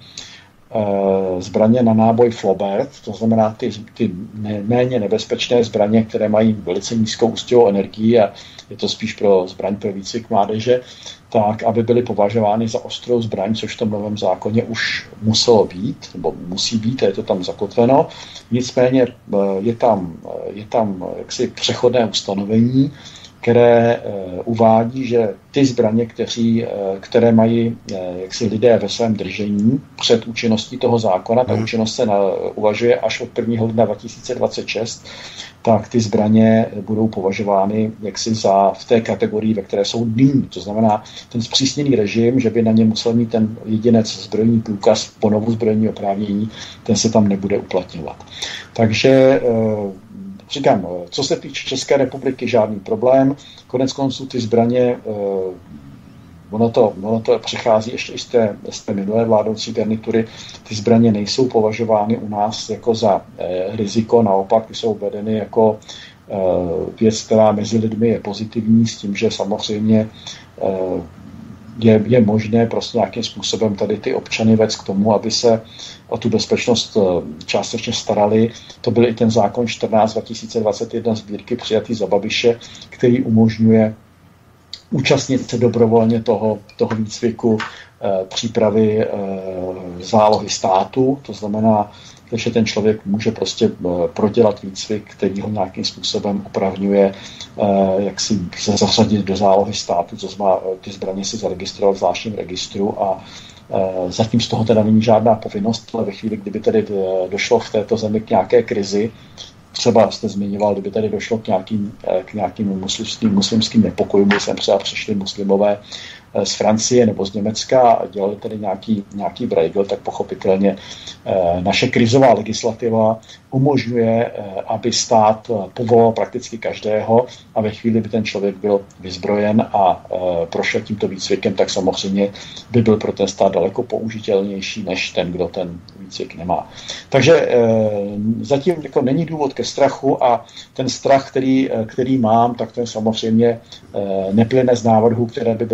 zbraně na náboj Flobert, to znamená ty, ty méně nebezpečné zbraně, které mají velice nízkou ústěvou energii a je to spíš pro zbraň pro výcvik mládeže, tak aby byly považovány za ostrou zbraň, což v tom novém zákoně už muselo být, nebo musí být, a je to tam zakotveno. Nicméně je tam, je tam jaksi přechodné ustanovení, které uh, uvádí, že ty zbraně, kteří, uh, které mají uh, jaksi lidé ve svém držení před účinností toho zákona, ta hmm. účinnost se na, uvažuje až od prvního ledna dva tisíce dvacet šest, tak ty zbraně budou považovány jaksi za v té kategorii, ve které jsou nyní. To znamená, ten zpřísněný režim, že by na ně musel mít ten jedinec zbrojní průkaz, ponovu zbrojní oprávnění, ten se tam nebude uplatňovat. Takže uh, říkám, co se týče České republiky, žádný problém. Konec konců ty zbraně, ono to, ono to přechází ještě i z té, z té minulé vládoucí garnitury, ty zbraně nejsou považovány u nás jako za riziko, naopak jsou vedeny jako věc, která mezi lidmi je pozitivní, s tím, že samozřejmě je, je možné prostě nějakým způsobem tady ty občany vést k tomu, aby se o tu bezpečnost částečně starali. To byl i ten zákon čtrnáct dva tisíce dvacet jedna sbírky přijatý za Babiše, který umožňuje účastnit se dobrovolně toho, toho výcviku eh, přípravy eh, zálohy státu. To znamená, že ten člověk může prostě eh, prodělat výcvik, který ho nějakým způsobem opravňuje, eh, jak si se zařadit do zálohy státu, co znamená ty zbraně si zaregistrovat v zvláštním registru a zatím z toho teda není žádná povinnost, ale ve chvíli, kdyby tedy došlo v této zemi k nějaké krizi, třeba jste zmiňoval, kdyby tady došlo k nějakým, k nějakým muslimským, muslimským nepokojům, kdy sem třeba přišli muslimové z Francie nebo z Německa a dělali tady nějaký, nějaký brejgl, tak pochopitelně naše krizová legislativa umožňuje, aby stát povolal prakticky každého a ve chvíli, by ten člověk byl vyzbrojen a prošel tímto výcvikem, tak samozřejmě by byl pro ten stát daleko použitelnější, než ten, kdo ten výcvik nemá. Takže zatím jako není důvod ke strachu a ten strach, který, který mám, tak ten samozřejmě neplyne z návrhů, které by byly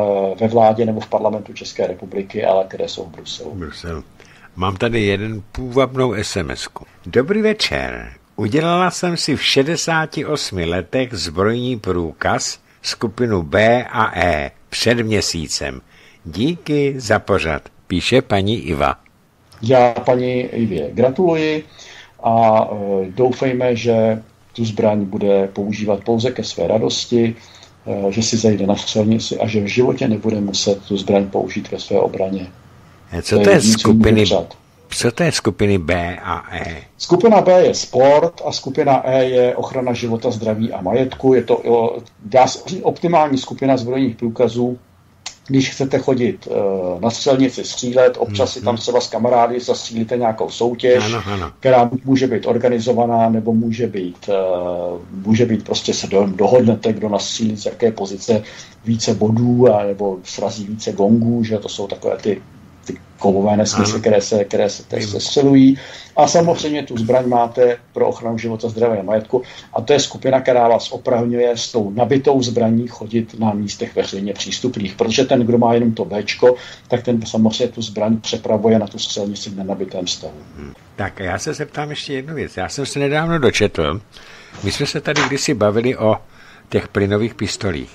ve vládě nebo v parlamentu České republiky, ale které jsou v Bruselu. Bruselu. Mám tady jeden půvabnou es em esku. Dobrý večer. Udělala jsem si v šedesáti osmi letech zbrojní průkaz skupinu B a E před měsícem. Díky za pořad, píše paní Iva. Já paní Ivě gratuluji a doufejme, že tu zbraň bude používat pouze ke své radosti, že si zajde na střelnici a že v životě nebude muset tu zbraň použít ve své obraně. Co to je skupiny, co to je skupiny B a E? Skupina B je sport a skupina E je ochrana života, zdraví a majetku. Je to dá se říct, optimální skupina zbrojních průkazů. Když chcete chodit uh, na střelnici střílet, občas si tam třeba s kamarády zastřílíte nějakou soutěž, ano, ano. která může být organizovaná, nebo může být, uh, může být prostě se do, dohodnete, kdo nastřílí z jaké pozice více bodů, a, nebo srazí více gongů, že to jsou takové ty ty kovové nesmysly, které se, které se teď sestřelují. A samozřejmě tu zbraň máte pro ochranu života, zdraví a majetku. A to je skupina, která vás opravňuje s tou nabitou zbraní chodit na místech veřejně přístupných. Protože ten, kdo má jenom to Bčko, tak ten samozřejmě tu zbraň přepravuje na tu střelnici v nenabitém stavu. Hmm. Tak já se zeptám ještě jednu věc. Já jsem se nedávno dočetl. My jsme se tady kdysi bavili o těch plynových pistolích.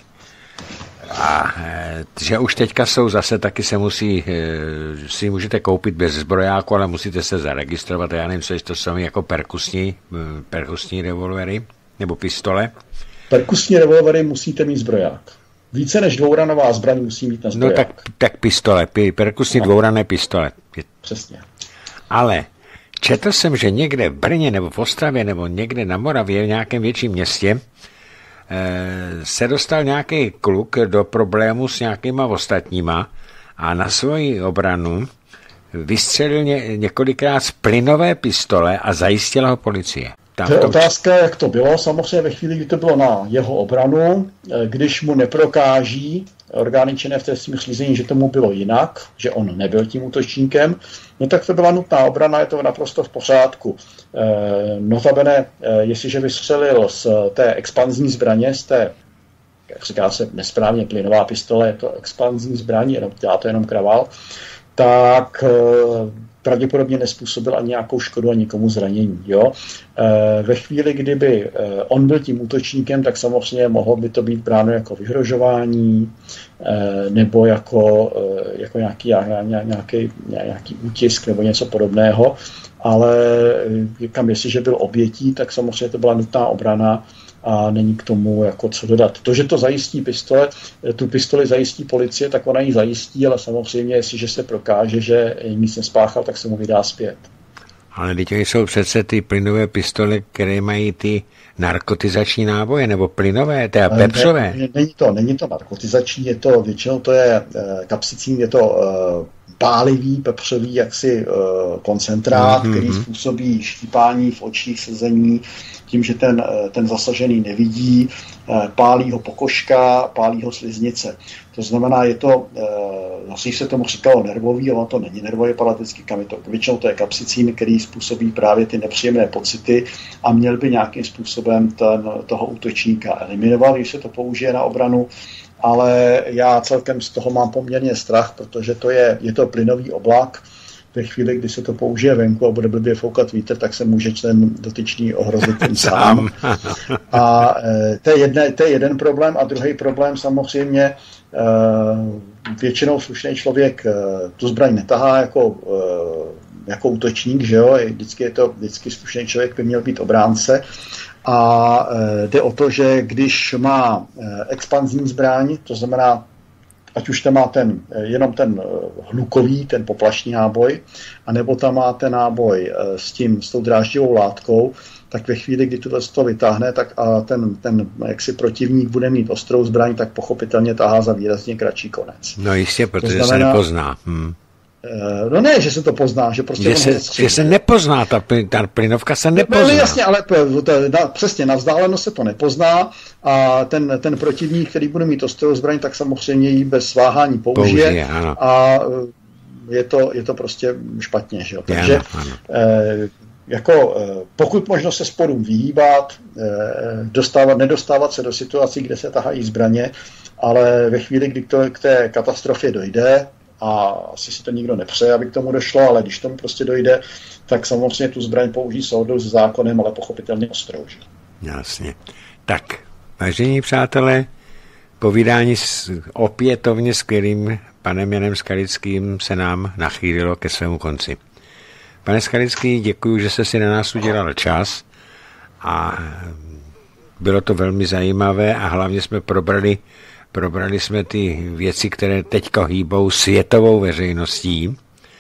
A že už teďka jsou zase, taky se musí, si můžete koupit bez zbrojáku, ale musíte se zaregistrovat. Já nevím, co to jsou jako perkusní, perkusní revolvery nebo pistole. Perkusní revolvery musíte mít zbroják. Více než dvouranová zbraň musí mít na zbroják. No tak, tak pistole, perkusní no. dvourané pistole. Přesně. Ale četl jsem, že někde v Brně nebo v Ostravě nebo někde na Moravě v nějakém větším městě se dostal nějaký kluk do problému s nějakýma ostatníma a na svoji obranu vystřelil ně, několikrát z plynové pistole a zajistila ho policie. Tam to je to... otázka, jak to bylo. Samozřejmě ve chvíli, kdy to bylo na jeho obranu, když mu neprokáží orgány činné v trestním řízení, že tomu bylo jinak, že on nebyl tím útočníkem, no tak to byla nutná obrana, je to naprosto v pořádku. E, notabene, e, jestliže vystřelil z té expanzní zbraně, z té, jak říká se nesprávně, plynová pistole, je to expanzní zbraň, jenom, dělá to jenom kravál, tak e, pravděpodobně nespůsobil ani nějakou škodu a nikomu zranění. Jo? E, ve chvíli, kdyby e, on byl tím útočníkem, tak samozřejmě mohlo by to být bráno jako vyhrožování e, nebo jako, e, jako nějaký, nějaký, nějaký útisk nebo něco podobného, ale kam jestliže byl obětí, tak samozřejmě to byla nutná obrana a není k tomu jako co dodat. To, že to zajistí pistole, tu pistoli zajistí policie, tak ona ji zajistí, ale samozřejmě, jestliže se prokáže, že nic nespáchal, tak se mu vydá zpět. Ale teď jsou přece ty plynové pistole, které mají ty narkotizační náboje, nebo plynové, teda pepřové. Ne, není to, není to narkotizační, je to, většinou to je kapsicín, je to pálivý, pepřový jaksi koncentrát, mm-hmm. který způsobí štípání v očích, sezení, tím, že ten, ten zasažený nevidí, pálí ho pokožka, pálí ho sliznice. To znamená, je to, asi se tomu říkalo nervový, ale to není nervový paralitický kamitok. Většinou to je kapsicín, který způsobí právě ty nepříjemné pocity a měl by nějakým způsobem ten, toho útočníka eliminovat, když se to použije na obranu. Ale já celkem z toho mám poměrně strach, protože to je, je to plynový oblak. Ve chvíli, kdy se to použije venku a bude blbě foukat vítr, tak se může ten dotyčný ohrozit ten sám. A to je, jedne, to je jeden problém. A druhý problém samozřejmě, většinou slušný člověk tu zbraň netahá jako, jako útočník, že jo? Vždycky je to, vždycky slušný člověk by měl být obránce. A jde o to, že když má expanzní zbraň, to znamená, ať už tam má ten, jenom ten hlukový, ten poplašný náboj, anebo tam má ten náboj s, tím, s tou dráždivou látkou, tak ve chvíli, kdy tohle to vytáhne, tak a ten, ten jaksi protivník bude mít ostrou zbraň, tak pochopitelně tahá za výrazně kratší konec. No jistě, protože znamená, se nepozná. Hmm. No ne, že se to pozná, že prostě... Že se, že se nepozná, ta, ta plynovka se nepozná. No, jasně, ale na, přesně, na vzdálenost se to nepozná a ten, ten protivník, který bude mít ostrou zbraň, tak samozřejmě ji bez váhání použije, použije a je to, je to prostě špatně. Že jo? Takže ano, ano. jako pokud možno se sporům vyhýbat, dostávat, nedostávat se do situací, kde se tahají zbraně, ale ve chvíli, kdy to k té katastrofě dojde, a asi si to nikdo nepřeje, aby k tomu došlo, ale když tomu prostě dojde, tak samozřejmě tu zbraň použijí soudou s zákonem, ale pochopitelně ostrou. Jasně. Tak, vážení přátelé, povídání s opětovně skvělým panem Janem Skalickým se nám nachýlilo ke svému konci. Pane Skalický, děkuji, že jste si na nás udělal čas a bylo to velmi zajímavé a hlavně jsme probrali, probrali jsme ty věci, které teďka hýbou světovou veřejností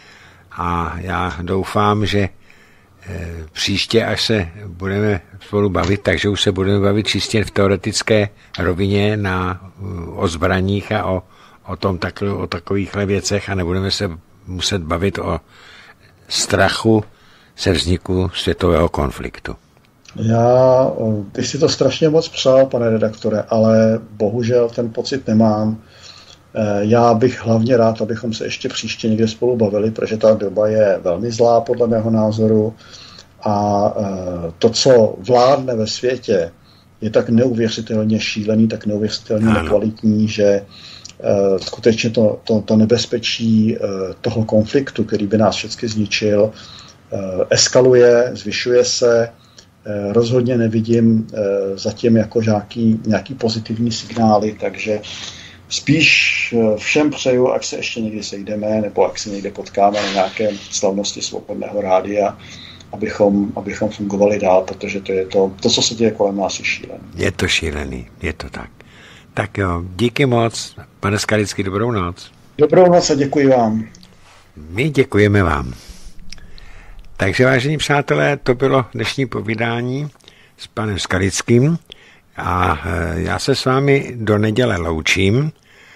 a já doufám, že příště, až se budeme spolu bavit, takže už se budeme bavit čistě v teoretické rovině na, o zbraních a o, o, tom takhle, o takovýchhle věcech a nebudeme se muset bavit o strachu se vzniku světového konfliktu. Já bych si to strašně moc přál, pane redaktore, ale bohužel ten pocit nemám. Já bych hlavně rád, abychom se ještě příště někde spolu bavili, protože ta doba je velmi zlá podle mého názoru a to, co vládne ve světě, je tak neuvěřitelně šílený, tak neuvěřitelně nekvalitní, že skutečně to, to, to nebezpečí toho konfliktu, který by nás všechny zničil, eskaluje, zvyšuje se. Rozhodně nevidím zatím jako nějaký, nějaký pozitivní signály, takže spíš všem přeju, ať se ještě někdy sejdeme, nebo ať se někde potkáme na nějaké slavnosti Svobodného rádia, abychom, abychom fungovali dál, protože to je to, to, co se děje kolem nás, je šílený. Je to šílený, je to tak. Tak jo, díky moc, pane Skalický, dobrou noc. Dobrou noc a děkuji vám. My děkujeme vám. Takže, vážení přátelé, to bylo dnešní povídání s panem Skalickým a já se s vámi do neděle loučím,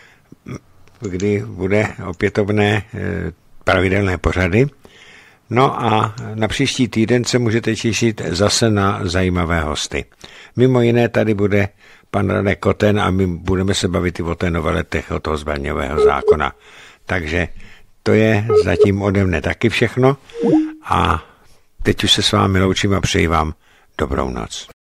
kdy bude opětovné pravidelné pořady. No a na příští týden se můžete těšit zase na zajímavé hosty. Mimo jiné tady bude pan Radek Koten a my budeme se bavit i o té noveletech, o toho zbraňového zákona. Takže to je zatím ode mne taky všechno a teď už se s vámi loučím a přeji vám dobrou noc.